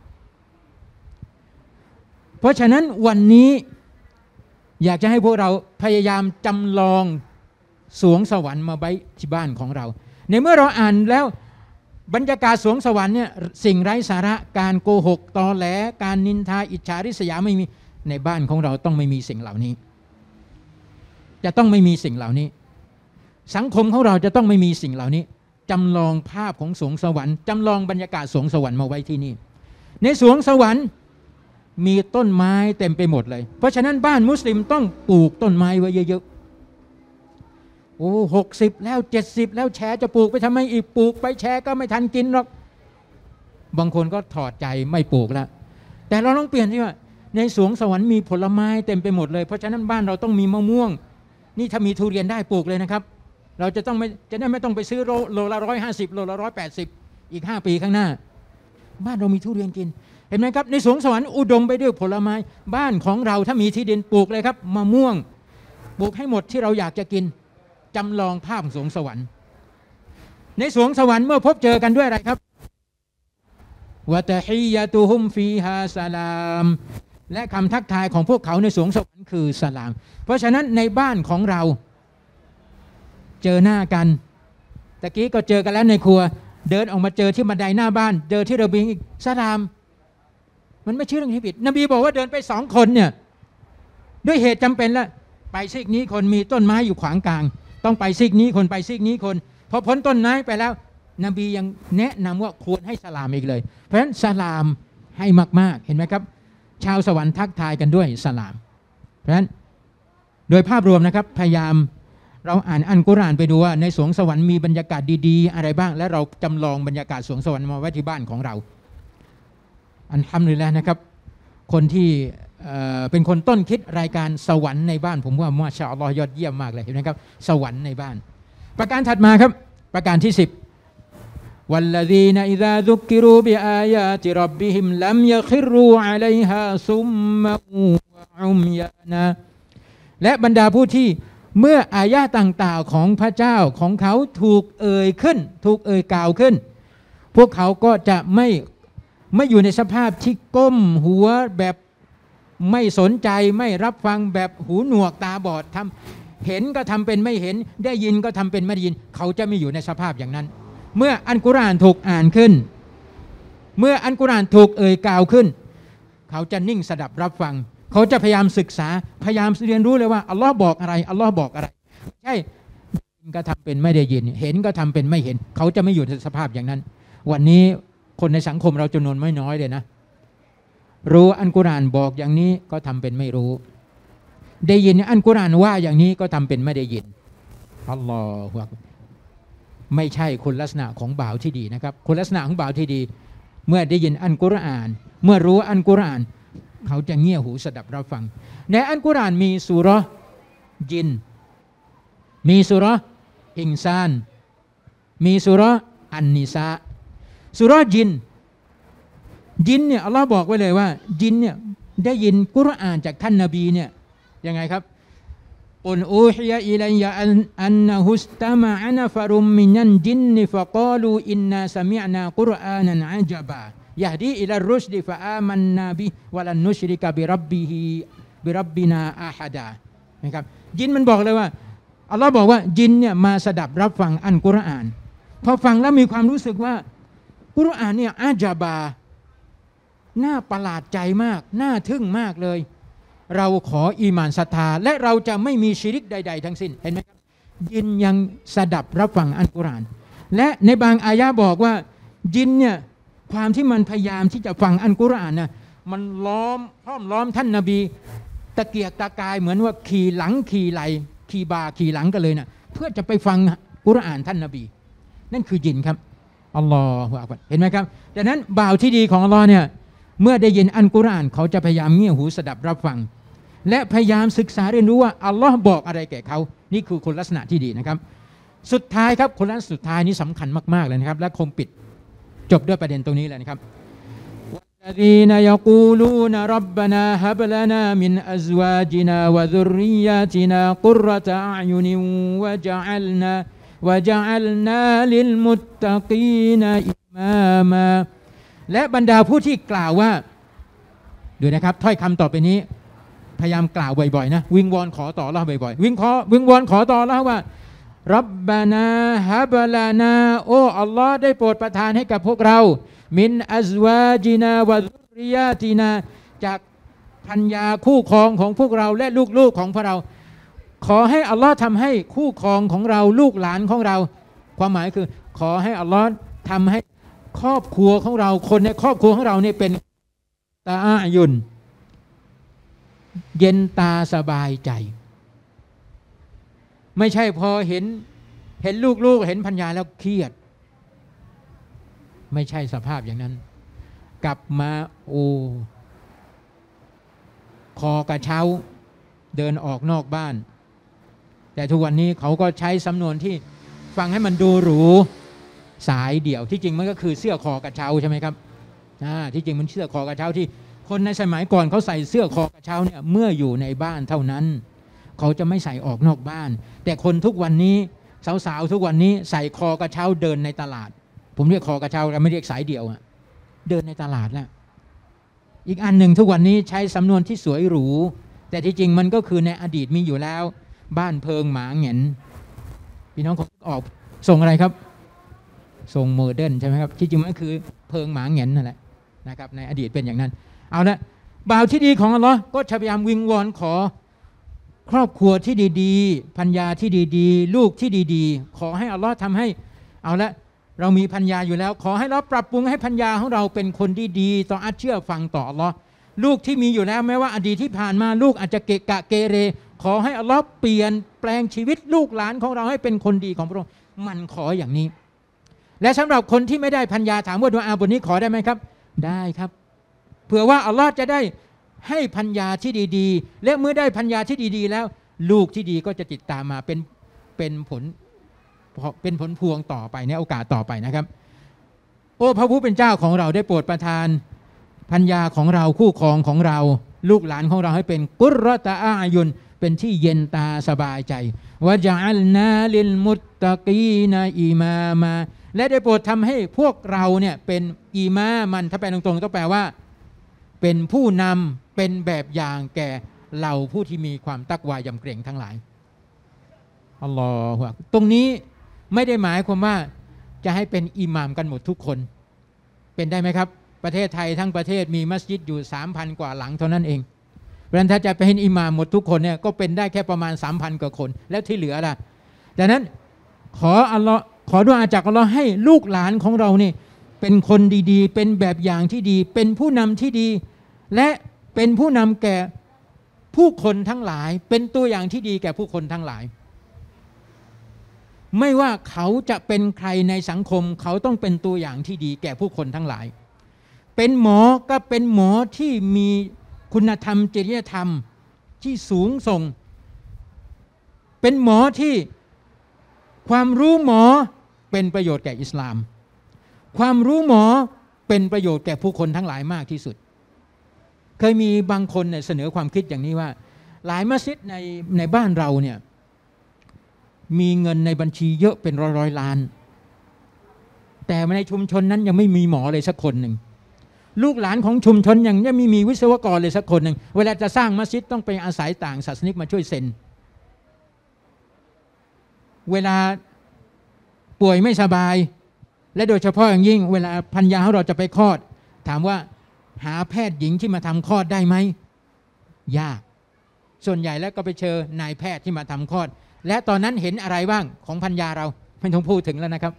[SPEAKER 1] เพราะฉะนั้นวันนี้อยากจะให้พวกเราพยายามจำลองสวงสวรรค์มาไว้ที่บ้านของเราในเมื่อเราอ่านแล้วบรรยากาศสวงสวรรค์เนี่ยสิ่งไร้สาระการโกหกตอแหลการนินทาอิจฉาริษยาไม่มีในบ้านของเราต้องไม่มีสิ่งเหล่านี้จะต้องไม่มีสิ่งเหล่านี้สังคมของเราจะต้องไม่มีสิ่งเหล่านี้จำลองภาพของสวงสวรรค์จำลองบรรยากาศสวงสวรรค์มาไว้ที่นี่ในสวงสวรรค์มีต้นไม้เต็มไปหมดเลยเพราะฉะนั้นบ้านมุสลิมต้องปลูกต้นไม้ไว้เยอะๆโอ้60แล้ว70แล้วแชร์จะปลูกไปทำไมอีกปลูกไปแชร์ก็ไม่ทันกินหรอกบางคนก็ถอดใจไม่ปลูกแล้วแต่เราต้องเปลี่ยนที่ว่าในสวงสวรรค์มีผลไม้เต็มไปหมดเลยเพราะฉะนั้นบ้านเราต้องมีมะม่วงนี่ถ้ามีทุเรียนได้ปลูกเลยนะครับเราจะได้ไม่ต้องไปซื้อโลละ150โลละ180อีก5ปีข้างหน้าบ้านเรามีทุเรียนกินเห็นไหมครับในสวงสวรรค์อุดมไปด้วยผลไม้บ้านของเราถ้ามีที่ดินปลูกเลยครับมะม่วงปลูกให้หมดที่เราอยากจะกินจำลองภาพสวงสวรรค์ในสวงสวรรค์เมื่อพบเจอกันด้วยอะไรครับวะตะฮียะตุฮุมฟีฮาสลามและคำทักทายของพวกเขาในสวงสวรรค์คือสลามเพราะฉะนั้นในบ้านของเราเจอหน้ากันตะกี้ก็เจอกันแล้วในครัวเดินออกมาเจอที่บันไดหน้าบ้านเจอที่ระเบียงอีกสลามมันไม่ใช่เรื่องที่ผิดนบีบอกว่าเดินไป2คนเนี่ยด้วยเหตุจำเป็นแล้วไปซีกนี้คนมีต้นไม้อยู่ขวางกลางต้องไปซีกนี้คนไปซีกนี้คนพอพ้นต้นไม้ไปแล้วนบียังแนะนำว่าควรให้สลามอีกเลยเพราะฉะนั้นสลามให้มากๆเห็นไหมครับชาวสวรรค์ทักทายกันด้วยสลามเพราะฉะนั้นโดยภาพรวมนะครับพยายามเราอ่านอัลกุรอานไปดูว่าในสวงสวรรค์มีบรรยากาศดีๆอะไรบ้างและเราจำลองบรรยากาศสวงสวรรค์มาไว้ที่บ้านของเราอัลฮัมดุลิลละห์นะครับคนที่เป็นคนต้นคิดรายการสวรรค์ในบ้านผมว่ามาชาอัลลอฮ์ยอดเยี่ยมมากเลยเห็นไหมครับสวรรค์ในบ้านประการถัดมาครับประการที่10วัลลซีนอิซาซุกกิรูบิอายาติร็อบบิฮิมลัมยะคิรูอะลัยฮาซุมมะวะอุมยานาและบรรดาผู้ที่เมื่ออายะต่างๆของพระเจ้าของเขาถูกเอ่ยขึ้นถูกเอ่ยกล่าวขึ้นพวกเขาก็จะไม่อยู่ในสภาพที่ก้มหัวแบบไม่สนใจไม่รับฟังแบบหูหนวกตาบอดทำเห็นก็ทำเป็นไม่เห็นได้ยินก็ทำเป็นไม่ได้ยินเขาจะไม่อยู่ในสภาพอย่างนั้นเมื่ออัลกุรอานถูกอ่านขึ้นเมื่ออัลกุรอานถูกเอ่ยกล่าวขึ้นเขาจะนิ่งสดับรับฟังเขาจะพยายามศึกษาพยายามเรียนรู้เลยว่าอัลลอฮ์บอกอะไรอัลลอฮ์บอกอะไรใช่ยินก็ทำเป็นไม่ได้ยินเห็นก็ทำเป็นไม่เห็นเขาจะไม่อยู่ในสภาพอย่างนั้นวันนี้คนในสังคมเราจำนวนไม่น้อยเลยนะรู้อัลกุรอานบอกอย่างนี้ก็ทำเป็นไม่รู้ได้ยินอัลกุรอานว่าอย่างนี้ก็ทำเป็นไม่ได้ยินอัลลอฮฺไม่ใช่คุณลักษณะของบ่าวที่ดีนะครับคุณลักษณะของบ่าวที่ดีเมื่อได้ยินอัลกุรอานเมื่อรู้อัลกุรอานเขาจะเงี่ยหูสดับรับฟังในอัลกุรอานมีซูเราะห์จินมีซูเราะห์อินซานมีซูเราะห์อันนิสาซูเราะห์จินเนี่ยอัลลอฮ์บอกไว้เลยว่าจินเนี่ยได้ยินกุรอานจากท่านนบีเนี่ยยังไงครับอุนอูฮิยะอิลัยยะอันนะฮุสตามะอะนะฟะรุมมินันจินฟะกาลูอินนาซะมิอ์นากุรอานันอะญะบายะฮดีอิลัรรุชดิฟะอามันนาบิวะลันนุชริกะบิร็อบบินาอะฮะดานะครับจินมันบอกเลยว่าอัลลอฮ์บอกว่าจินเนี่ยมาสดับรับฟังอัลกุรอานพอฟังแล้วมีความรู้สึกว่ากุรอานเนี่ยอะญะบาน่าประหลาดใจมากน่าทึ่งมากเลยเราขออีหม่านศรัทธาและเราจะไม่มีชิริกใดๆทั้งสิ้นเห็นไหมครับยินยังสดับรับฟังอัลกุรอานและในบางอายะบอกว่ายินเนี่ยความที่มันพยายามที่จะฟังอัลกุรอานนะมันห้อมล้อมท่านนบีตะเกียกตะกายเหมือนว่าขี่หลังขี่ไหลขี่บ่าขี่หลังกันเลยนะเพื่อจะไปฟังกุรอานท่านนบีนั่นคือยินครับอัลลอฮฺอักบัรเห็นไหมครับดังนั้นบ่าวที่ดีของอัลลอฮ์เนี่ยเมื่อได้ยินอัลกุรอานเขาจะพยายามเงี่ยหูสดับรับฟังและพยายามศึกษาเรียนรู้ว่าอัลลอฮ์บอกอะไรแก่เขานี่คือคุณลักษณะที่ดีนะครับสุดท้ายครับคุณลักษณะสุดท้ายนี้สำคัญมากๆเลยนะครับและคงปิดจบด้วยประเด็นตรงนี้เลยนะครับوالذين يقولون ربنا هب لنا من أزواجنا وذرياتنا قرة أعين وجعلنا للمتقين إماما และบรรดาผู้ที่กล่าวว่าดูนะครับถ้อยคำต่อไปนี้พยายามกล่าวบ่อยๆนะวิงวอนขอต่ออัลเลาะห์บ่อยๆวิงวอนขอต่ออัลเลาะห์ว่ารับบานาฮับลานาโอ้อัลลอฮ์ได้โปรดประทานให้กับพวกเรามินอัซวาจินาวะซุรริยาตินาจากภรรยาคู่ครองของพวกเราและลูกๆของพวกเราขอให้อัลลอฮ์ทำให้คู่ครองของเราลูกหลานของเราความหมายคือขอให้อัลลอฮ์ทำให้ครอบครัวของเราคนในครอบครัวของเราเนี่ยเป็นตาอายุนเย็นตาสบายใจไม่ใช่พอเห็นลูกเห็นภรรยาแล้วเครียดไม่ใช่สภาพอย่างนั้นกลับมาคอกระเช้าเดินออกนอกบ้านแต่ทุกวันนี้เขาก็ใช้สำนวนที่ฟังให้มันดูหรูสายเดี่ยวที่จริงมันก็คือเสื้อคอกระเช้าใช่ไหมครับที่จริงมันเสื้อคอกระเช้าที่คนในสมัยก่อนเขาใส่เสื้อคอกระเช้าเนี่ยเมื่ออยู่ในบ้านเท่านั้นเขาจะไม่ใส่ออกนอกบ้านแต่คนทุกวันนี้สาวๆทุกวันนี้ใส่คอกระเช้าเดินในตลาดผมเรียกคอกระเช้าแต่ไม่เรียกสายเดี่ยวเดินในตลาดแล้วอีกอันหนึ่งทุกวันนี้ใช้สำนวนที่สวยหรูแต่ที่จริงมันก็คือในอดีตมีอยู่แล้วบ้านเพิงหมาเหงนพี่น้องเขาออกส่งอะไรครับส่งโมเดิร์นใช่ไหมครับที่จริงมันคือเพิงหมาเหงนนั่นแหละนะครับในอดีตเป็นอย่างนั้นเอาละบ่าวที่ดีของอัลลอฮ์ก็พยายามวิงวอนขอครอบครัวที่ดีๆภรรยาที่ดีๆลูกที่ดีๆขอให้อัลลอฮ์ทำให้เอาละเรามีภรรยาอยู่แล้วขอให้เราปรับปรุงให้ภรรยาของเราเป็นคนที่ดีต่ออัตเชื่อฟังต่ออัลลอฮ์ลูกที่มีอยู่แล้วแม้ว่าอดีตที่ผ่านมาลูกอาจจะเกะกะเกเรขอให้อัลลอฮ์เปลี่ยนแปลงชีวิตลูกหลานของเราให้เป็นคนดีของพระองค์มันขออย่างนี้และสำหรับคนที่ไม่ได้ภรรยาถามว่าดุอาบทนี้ขอได้ไหมครับได้ครับเผื่อว่าอัลลอฮ์จะได้ให้ภรรยาที่ดีๆและเมื่อได้ภรรยาที่ดีๆแล้วลูกที่ดีก็จะติดตามมาเป็นผลพวงต่อไปในโอกาสต่อไปนะครับโอ้พระผู้เป็นเจ้าของเราได้โปรดประทานภรรยาของเราคู่ครองของเราลูกหลานของเราให้เป็นกุรรตะอายุนเป็นที่เย็นตาสบายใจวะญะอัลนาลิลมุตตะกีนอิมามาและได้โปรดทำให้พวกเราเนี่ยเป็นอิมามันถ้าแปลตรงๆต้องแปลว่าเป็นผู้นำเป็นแบบอย่างแก่เหล่าผู้ที่มีความตักวายำเกรงทั้งหลายอัลลอฮฺตรงนี้ไม่ได้หมายความว่าจะให้เป็นอิหม่ามกันหมดทุกคนเป็นได้ไหมครับประเทศไทยทั้งประเทศมีมัสยิดอยู่ 3,000 กว่าหลังเท่านั้นเองเพราะฉะนั้นถ้าจะไปเป็นอิหม่ามหมดทุกคนเนี่ยก็เป็นได้แค่ประมาณ 3,000 กว่าคนแล้วที่เหลือล่ะดังนั้นขออัลลอฮ์ขอดุอาจากอัลลอฮ์ให้ลูกหลานของเรานี่เป็นคนดีๆเป็นแบบอย่างที่ดีเป็นผู้นำที่ดีและเป็นผู้นำแก่ผู้คนทั้งหลายเป็นตัวอย่างที่ดีแก่ผู้คนทั้งหลายไม่ว่าเขาจะเป็นใครในสังคมเขาต้องเป็นตัวอย่างที่ดีแก่ผู้คนทั้งหลายเป็นหมอก็เป็นหมอที่มีคุณธรรมจริยธรรมที่สูงส่งเป็นหมอที่ความรู้หมอเป็นประโยชน์แก่อิสลามความรู้หมอเป็นประโยชน์แก่ผู้คนทั้งหลายมากที่สุดเคยมีบางคนเสนอความคิดอย่างนี้ว่าหลายมัสยิดในบ้านเราเนี่ยมีเงินในบัญชีเยอะเป็นร้อยล้านแต่ในชุมชนนั้นยังไม่มีหมอเลยสักคนหนึ่งลูกหลานของชุมชนยังไม่มีวิศวกรเลยสักคนหนึ่งเวลาจะสร้างมัสยิดต้องไปอาศัยต่างศาสนิกมาช่วยเซ็นเวลาป่วยไม่สบายและโดยเฉพาะอย่างยิ่งเวลาภรรยาของเราจะไปคลอดถามว่าหาแพทย์หญิงที่มาทำคลอดได้ไหมยากส่วนใหญ่แล้วก็ไปเชิญนายแพทย์ที่มาทำคลอดและตอนนั้นเห็นอะไรบ้างของภรรยาเราไม่ต้องพูดถึงแล้วนะครับ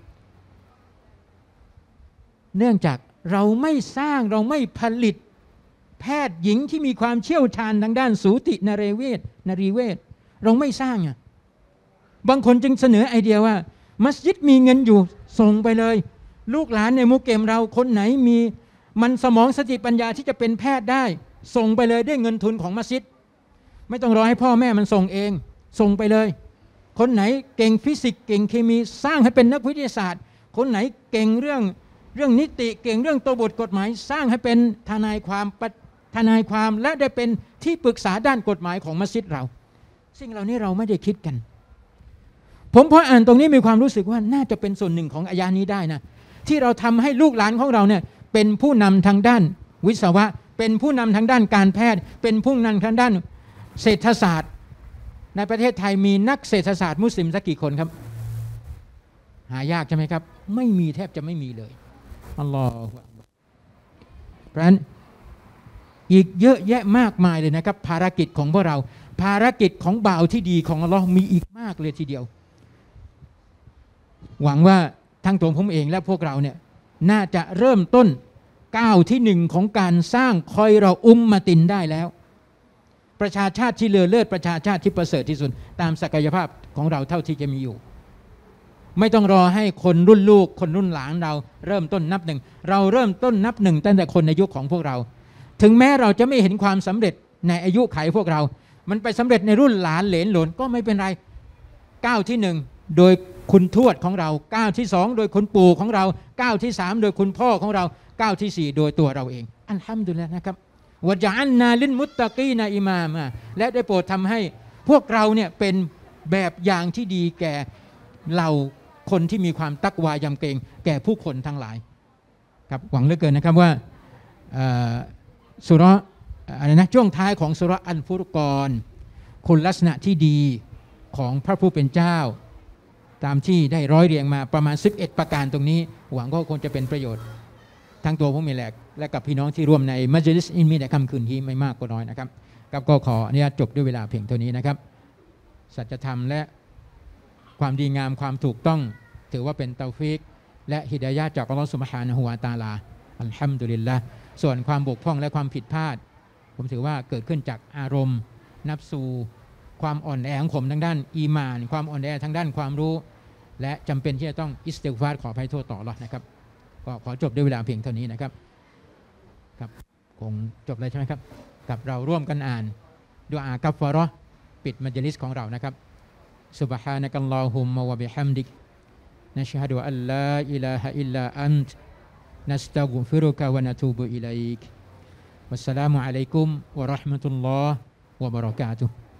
[SPEAKER 1] เนื่องจากเราไม่สร้างเราไม่ผลิตแพทย์หญิงที่มีความเชี่ยวชาญทางด้านสูตินรีเวชเราไม่สร้างบางคนจึงเสนอไอเดียว่ามัสยิดมีเงินอยู่ส่งไปเลยลูกหลานในมุกเกมเราคนไหนมีมันสมองสติปัญญาที่จะเป็นแพทย์ได้ส่งไปเลยด้วยเงินทุนของมัสยิดไม่ต้องรอให้พ่อแม่มันส่งเองส่งไปเลยคนไหนเก่งฟิสิกส์เก่งเคมีสร้างให้เป็นนักวิทยาศาสตร์คนไหนเก่งเรื่องนิติเก่งเรื่องตัวบทกฎหมายสร้างให้เป็นทนายความและได้เป็นที่ปรึกษาด้านกฎหมายของมัสยิดเราสิ่งเหล่านี้เราไม่ได้คิดกันผมพออ่านตรงนี้มีความรู้สึกว่าน่าจะเป็นส่วนหนึ่งของอายะนี้ได้นะที่เราทำให้ลูกหลานของเราเนี่ยเป็นผู้นำทางด้านวิศวะเป็นผู้นำทางด้านการแพทย์เป็นผู้นำทางด้านเศรษฐศาสตร์ในประเทศไทยมีนักเศรษฐศาสตร์มุสลิมสักกี่คนครับหายากใช่ไหมครับไม่มีแทบจะไม่มีเลยอัลลอฮฺเพราะฉะนั้นอีกเยอะแยะมากมายเลยนะครับภารกิจของพวกเราภารกิจของบ่าวที่ดีของอัลลอฮ์มีอีกมากเลยทีเดียวหวังว่าทั้งตัวผมเองและพวกเราเนี่ยน่าจะเริ่มต้นก้าวที่หนึ่งของการสร้างคอยเรามะตินได้แล้วประชาชาติที่เลอเลิศประชาชาติที่ประเสริฐที่สุดตามศักยภาพของเราเท่าที่จะมีอยู่ไม่ต้องรอให้คนรุ่นลูกคนรุ่นหลานเราเริ่มต้นนับหนึ่งเราเริ่มต้นนับหนึ่งตั้งแต่คนในยุคของพวกเราถึงแม้เราจะไม่เห็นความสำเร็จในอายุขัยพวกเรามันไปสำเร็จในรุ่นหลานเหลนหลนก็ไม่เป็นไรก้าวที่หนึ่งโดยคุณทวดของเราก้าวที่สองโดยคุณปู่ของเราก้าวที่สามโดยคุณพ่อของเราก้าวที่สี่โดยตัวเราเองอัลฮัมดุลิลละห์นะครับวะญะอัลนาลิลมุตตะกีนอิมามะและได้โปรดทำให้พวกเราเนี่ยเป็นแบบอย่างที่ดีแก่เราคนที่มีความตักวายำเกรงแก่ผู้คนทั้งหลายครับหวังเหลือเกินนะครับว่าสุเราะห์อะไรนะช่วงท้ายของสุเราะห์อัลฟุรกอนคุณลักษณะที่ดีของพระผู้เป็นเจ้าตามที่ได้ร้อยเรียงมาประมาณ11ประการตรงนี้หวังก็คงจะเป็นประโยชน์ทั้งตัวผมเองและกับพี่น้องที่ร่วมในมัจลิสอิลมีในค่ำคืนนี้ไม่มากก็น้อยนะครับก็ขออนุญาตจบด้วยเวลาเพียงเท่านี้นะครับสัจธรรมและความดีงามความถูกต้องถือว่าเป็นเตาฟิกและฮิดายะห์จากอัลลอฮฺซุบฮานะฮูวะตะอาลาอัลฮัมดุลิลละห์ส่วนความบกพร่องและความผิดพลาดผมถือว่าเกิดขึ้นจากอารมณ์นับสูความอ่อนแอของผมทางด้านอีมานความอ่อนแอทางด้านความรู้และจำเป็นที่จะต้องอิสติฆฟารขออภัยโทษต่ออัลเลาะห์นะครับก็ขอจบด้วยเวลาเพียงเท่านี้นะครับครับคงจบเลยใช่ไหมครับกับเราร่วมกันอ่านดุอากัฟฟาเราะห์ปิดมัจลิสของเรานะครับซุบฮานะกัลลอฮุมมะวะบิฮัมดิกนะชฮะดุอัลลาอิลาฮะอิลลาอันตนัสตัฆฟิรุกะวะนะตูบุอิลัยกวัสสลามุอะลัยกุมวะเราะห์มะตุลลอฮ์วะบะเราะกาตุฮ์